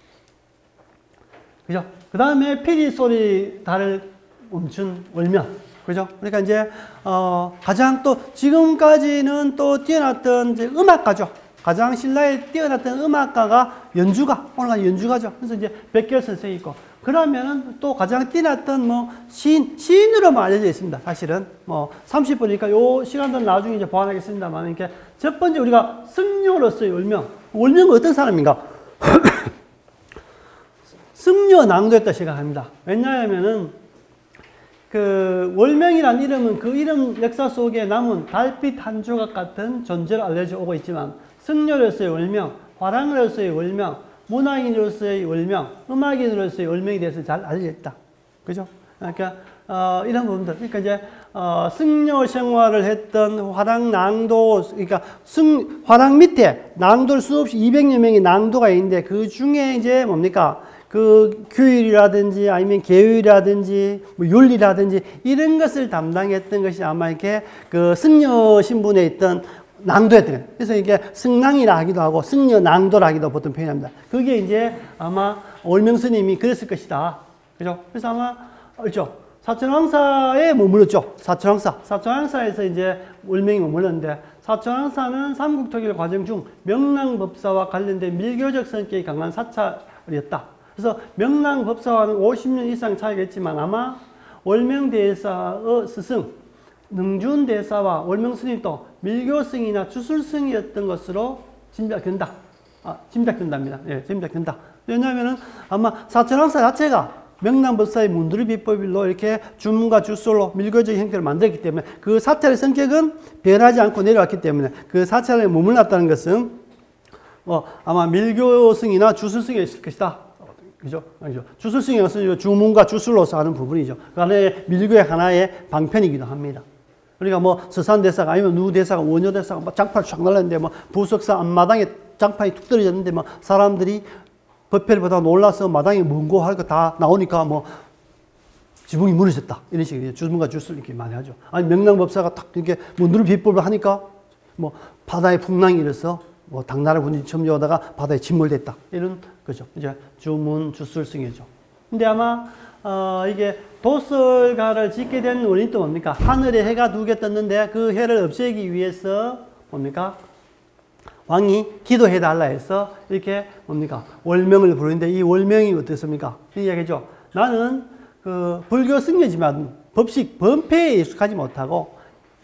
그죠? 그 다음에 피리 소리 달을 멈춘 월면. 그죠? 그러니까 이제, 가장 또, 지금까지는 또 뛰어났던 이제 음악가죠. 가장 신라에 뛰어났던 음악가가 오늘 연주가죠. 그래서 이제 백결 선생이 있고. 그러면은 또 가장 뛰어났던 시인으로만 알려져 있습니다. 사실은. 30분이니까 요 시간들은 나중에 이제 보완하겠습니다만, 이렇게 첫 번째 우리가 승려로서의 월명. 월명은 어떤 사람인가? 승려 낭도였다 생각합니다. 왜냐하면은, 그 월명이라는 이름은 그 이름 역사 속에 남은 달빛 한 조각 같은 존재로 알려져 오고 있지만 승려로서의 월명, 화랑으로서의 월명, 문학인으로서의 월명, 음악인으로서의 월명에 대해서 잘 알려져 있다. 그죠? 그러니까 이런 부분들. 그러니까 이제 승려 생활을 했던 화랑 낭도, 그러니까 화랑 밑에 낭도를 수없이 200여 명의 낭도가 있는데 그 중에 이제 뭡니까? 그 규율이라든지 아니면 계율이라든지 뭐 윤리라든지 이런 것을 담당했던 것이 아마 이렇게 그 승려 신분에 있던 낭도였던 거예요. 그래서 이게 승낭이라 하기도 하고 승려 낭도라 하기도 보통 표현합니다. 그게 이제 아마 월명 스님이 그랬을 것이다. 그죠? 그래서 아마 그렇죠. 사천왕사에 머물렀죠. 사천왕사에서 이제 월명이 머물렀는데 사천왕사는 삼국통일 과정 중 명랑법사와 관련된 밀교적 성격이 강한 사찰이었다. 그래서 명랑법사와는 50년 이상 차이가 있지만 아마 월명대사의 스승 능준대사와 월명스님도 밀교승이나 주술승이었던 것으로 짐작된다. 짐작된답니다. 예, 짐작된다. 왜냐하면은 아마 사천왕사 자체가 명랑법사의 문두리 비법일로 이렇게 주문과 주술로 밀교적 형태를 만들었기 때문에 그 사찰의 성격은 변하지 않고 내려왔기 때문에 그 사찰에 머물렀다는 것은 아마 밀교승이나 주술승이 있을 것이다. 그죠? 아니죠. 주술승이어서 주문과 주술로서 하는 부분이죠. 그 안에 밀교의 하나의 방편이기도 합니다. 그러니까 뭐 서산대사가 아니면 누대사가 원효대사가 막 장판을 쫙 날렸는데 뭐 부석사 앞마당에 장판이 툭 떨어졌는데 뭐 사람들이 법회를 보다 놀라서 마당에 문고 할 거 다 나오니까 뭐 지붕이 무너졌다. 이런 식으로 주문과 주술 이렇게 많이 하죠. 아니 명랑법사가 딱 이렇게 문두리 비법을 하니까 뭐 바다에 풍랑이 일어서 뭐 당나라 군인이 점령하다가 바다에 침몰됐다. 이런 거죠. 이제 주문, 주술승이죠. 근데 아마, 이게 도설가를 짓게 된 원인이 또 뭡니까? 하늘에 해가 두 개 떴는데 그 해를 없애기 위해서 뭡니까? 왕이 기도해달라 해서 이렇게 뭡니까? 월명을 부르는데 이 월명이 어떻습니까? 이 이야기죠. 나는 그 불교 승려지만 법식, 범패에 익숙하지 못하고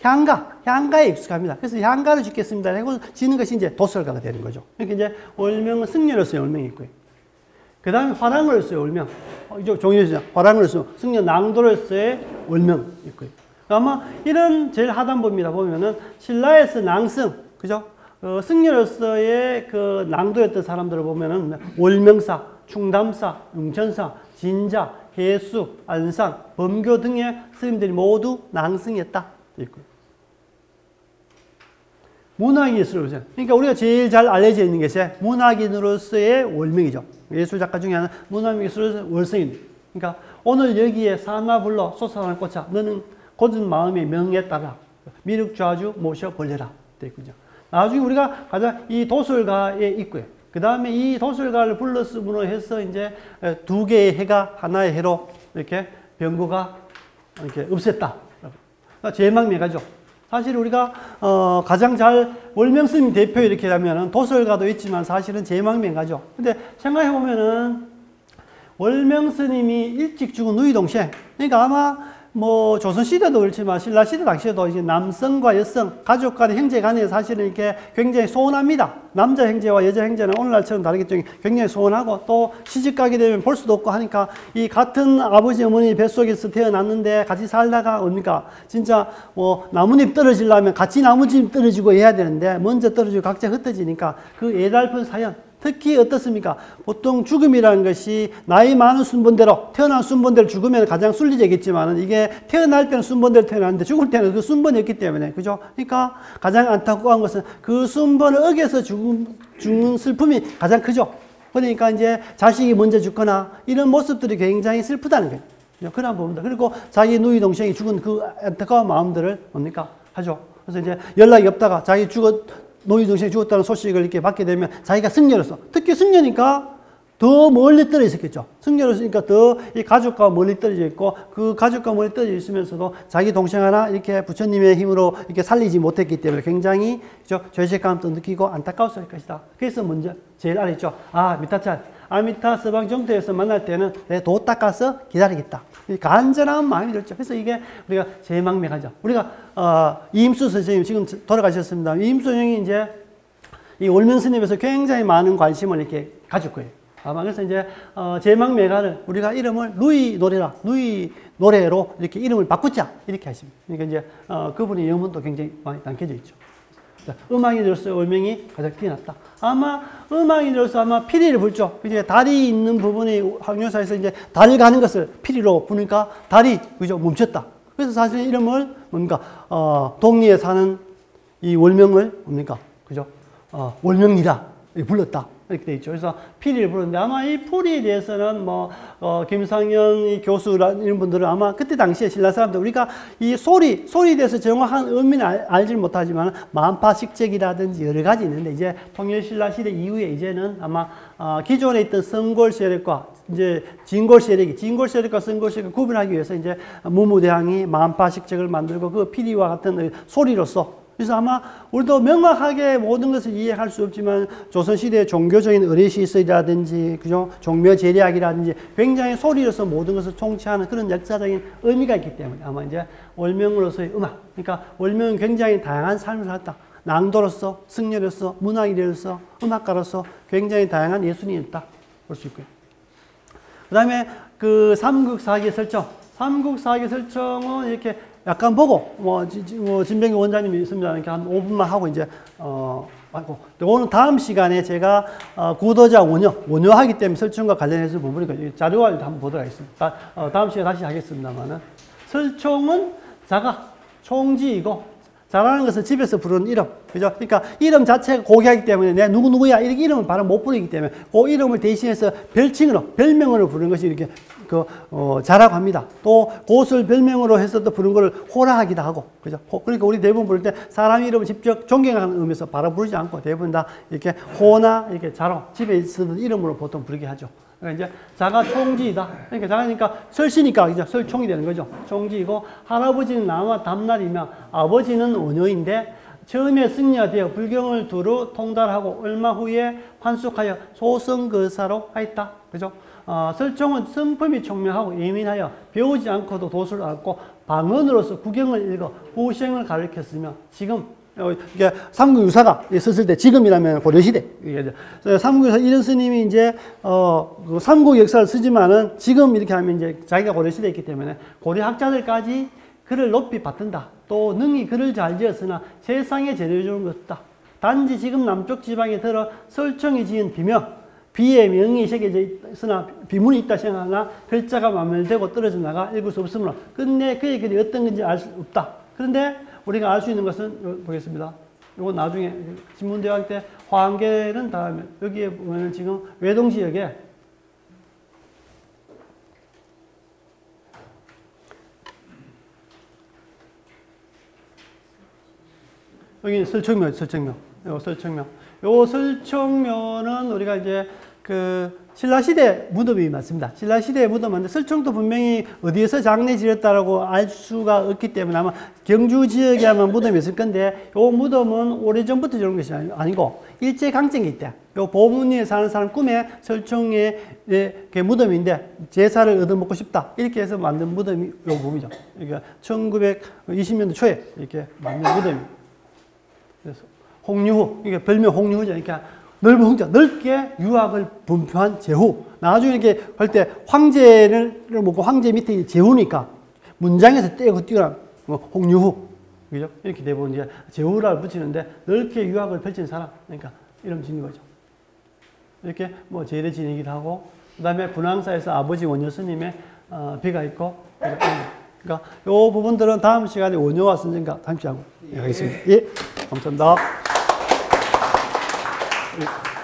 향가에 익숙합니다. 그래서 향가를 짓겠습니다. 하고 짓는 것이 이제 도설가가 되는 거죠. 이렇게 이제 월명은 승려로서의 월명이 있고요. 그 다음에 화랑으로서의 월명. 종이죠. 화랑으로서 승려 낭도로서의 월명 있고요. 아마 이런 제일 하단부입니다. 보면은 신라에서 낭승, 그죠? 승려로서의 그 낭도였던 사람들을 보면은 월명사, 충담사, 웅천사, 진자, 해수, 안상, 범교 등의 스님들이 모두 낭승이었다. 있고요. 문학예술로서, 그러니까 우리가 제일 잘 알려져 있는 것이 문학인으로서의 월명이죠. 예술 작가 중에 하나 문학예술로서 월성입니다. 그러니까 오늘 여기에 사나 불러 솟아나는 꽃아 너는 곧은 마음의 명에 따라 미륵좌주 모셔 벌려라 돼 있군요. 나중에 우리가 가장 이 도술가에 있고요. 그 다음에 이 도술가를 불렀음으로 해서 이제 두 개의 해가 하나의 해로 이렇게 병고가 이렇게 없앴다. 그러니까 제망매가죠. 사실 우리가 가장 잘 월명스님 대표 이렇게 하면은 도술가도 있지만 사실은 제망매가죠. 근데 생각해 보면은 월명스님이 일찍 죽은 누이 동생. 그러니까 아마 뭐 조선시대도 그렇지만 신라시대 당시에도 이제 남성과 여성, 가족 간의 형제 간에 사실은 이렇게 굉장히 소원합니다. 남자 형제와 여자 형제는 오늘날처럼 다르겠죠. 굉장히 소원하고 또 시집 가게 되면 볼 수도 없고 하니까 이 같은 아버지 어머니 뱃속에서 태어났는데 같이 살다가 뭡니까? 진짜 뭐 나뭇잎 떨어지려면 같이 나뭇잎 떨어지고 해야 되는데 먼저 떨어지고 각자 흩어지니까 그 애달픈 사연. 특히 어떻습니까? 보통 죽음이라는 것이 나이 많은 순번대로 태어난 순번대로 죽으면 가장 순리적이겠지만 이게 태어날 때는 순번대로 태어났는데 죽을 때는 그 순번이 없기 때문에 그죠? 그러니까 가장 안타까운 것은 그 순번을 어겨서 죽는 슬픔이 가장 크죠. 그러니까 이제 자식이 먼저 죽거나 이런 모습들이 굉장히 슬프다는 거예요. 그런 부분입니다. 그리고 자기 누이 동생이 죽은 그 안타까운 마음들을 뭡니까? 하죠. 그래서 이제 연락이 없다가 자기 노이 동생이 죽었다는 소식을 이렇게 받게 되면 자기가 승려로서 특히 승려니까 더 멀리 떨어져 있었겠죠. 승려로서니까 더 이 가족과 멀리 떨어져 있고 그 가족과 멀리 떨어져 있으면서도 자기 동생 하나 이렇게 부처님의 힘으로 이렇게 살리지 못했기 때문에 굉장히 죄책감도 느끼고 안타까웠을 것이다. 그래서 먼저 제일 아래 있죠. 미타찬 아미타 서방 정토에서 만날 때는 내 도 닦아서 기다리겠다. 간절한 마음이 들죠. 그래서 이게 우리가 제망매가죠. 우리가 이임수 선생님 지금 돌아가셨습니다. 이임수 선생님이 이제 이 월명스님에서 굉장히 많은 관심을 이렇게 가질 거예요. 그래서 이제 제망매가를 우리가 이름을 누이 노래로 이렇게 이름을 바꾸자 이렇게 하십니다. 그러니까 이제 그분의 영혼도 굉장히 많이 담겨져 있죠. 음악인으로서 월명이 가장 뛰어났다. 아마 음악인으로서 아마 피리를 불죠. 이제 달이 있는 부분이 황묘사에서 이제 달을 가는 것을 피리로 부니까 달이 그죠 멈췄다. 그래서 사실 이름을 뭡니까 동리에 사는 이 월명을 뭡니까 그죠 월명리라 불렀다. 이렇게 돼 있죠. 그래서 피리를 부르는데 아마 이 풀이에 대해서는 김상현 교수라는 이런 분들은 아마 그때 당시에 신라 사람들 우리가 이 소리에 대해서 정확한 의미는 알지 못하지만 만파식적이라든지 여러 가지 있는데 이제 통일신라 시대 이후에 이제는 아마 기존에 있던 성골 세력과 이제 진골 세력과 성골 세력을 구분하기 위해서 이제 무무대왕이 만파식적을 만들고 그 피리와 같은 소리로서 그래서 아마 우리도 명확하게 모든 것을 이해할 수 없지만 조선시대의 종교적인 의례시설이라든지 그죠? 종묘제리학이라든지 굉장히 소리로서 모든 것을 통치하는 그런 역사적인 의미가 있기 때문에 아마 이제 월명으로서의 음악 그러니까 월명은 굉장히 다양한 삶을 살았다. 낭도로서, 승려로서, 문학인으로서, 음악가로서 굉장히 다양한 예술인이었다 볼 수 있고요. 그 다음에 그 삼국사기 설정. 삼국사기 설정은 이렇게 약간 보고, 진병기 원장님이 있습니다. 이렇게 한 5분만 하고 이제, 오늘 다음 시간에 제가, 구도자 원효하기 때문에 설정과 관련해서 부분이니까 자료를 한번 보도록 하겠습니다. 다음 시간에 다시 하겠습니다만은. 설총은 자가, 총지이고, 자라는 것은 집에서 부르는 이름. 그죠? 그러니까 이름 자체가 고귀하기 때문에 내 누구누구야. 이렇게 이름을 바로 못 부르기 때문에 그 이름을 대신해서 별명으로 부르는 것이 이렇게 자라고 합니다. 또 그것을 별명으로 해서 또 부르는 걸 호라하기도 하고. 그죠? 그러니까 우리 대부분 부를 때 사람 이름을 직접 존경하는 의미에서 바로 부르지 않고 대부분 다 이렇게 호나 이렇게 자로 집에 쓰는 이름으로 보통 부르게 하죠. 그러니까 이제 자가 총지이다. 그러니까 자가니까 설씨니까 이제 설총이 되는 거죠. 총지이고 할아버지는 나와 담날이며 아버지는 원효인데 처음에 승려되어 불경을 두루 통달하고 얼마 후에 환숙하여 소승거사로 하였다. 그죠? 설총은 성품이 총명하고 예민하여 배우지 않고도 도술을 알고 방언으로서 구경을 읽어 후생을 가르쳤으며 지금 이게 삼국유사가 썼을 때 지금이라면 고려시대. 삼국유사 이런 스님이 이제 그 삼국 역사를 쓰지만은 지금 이렇게 하면 이제 자기가 고려시대에 있기 때문에 고려 학자들까지 글을 높이 받든다. 또 능히 글을 잘 지었으나 세상에 제대로 것 없다. 단지 지금 남쪽 지방에 들어 설총이 지은 비의 명이 새겨져 있으나 비문이 있다 생각하나 글자가 마멸되고 떨어져 나가 읽을 수 없으므로 끝내 그의 글이 어떤 건지 알 수 없다. 그런데 우리가 알 수 있는 것은 보겠습니다. 이거 나중에 신문대학 때 화엄계는 다음에 여기에 보면 지금 외동지역에 여기 설청묘, 설청묘. 요 설청묘. 요 설청묘는 우리가 이제 그 신라시대 무덤이 맞습니다. 신라시대 무덤인데 설청도 분명히 어디에서 장례 지었다라고 알 수가 없기 때문에 아마 경주 지역에 아마 무덤이 있을 건데 요 무덤은 오래전부터 저런 것이 아니고 일제강점기 때 요 보문리에 사는 사람 꿈에 설청의 무덤인데 제사를 얻어먹고 싶다 이렇게 해서 만든 무덤이 요 무덤이죠. 그러니까 1920년도 초에 이렇게 만든 무덤입니다. 그래서 홍유후, 이게 별명 홍유후죠. 그러니까 넓은 홍자, 넓게 유학을 분표한 제후. 나중에 이렇게 할 때 황제를 먹고 황제 밑에 제후니까 문장에서 떼고 뛰어난 홍유후. 그죠? 이렇게 대부분 이제 제후를 붙이는데 넓게 유학을 펼친 사람. 그러니까 이름 짓는 거죠. 이렇게 뭐 제대 지내기도 하고, 그 다음에 군왕사에서 아버지 원효스님의 비가 있고, 그러니까 요 부분들은 다음 시간에 원효와 선생과 다음 시간에 하겠습니다. 예, 감사합니다. 예.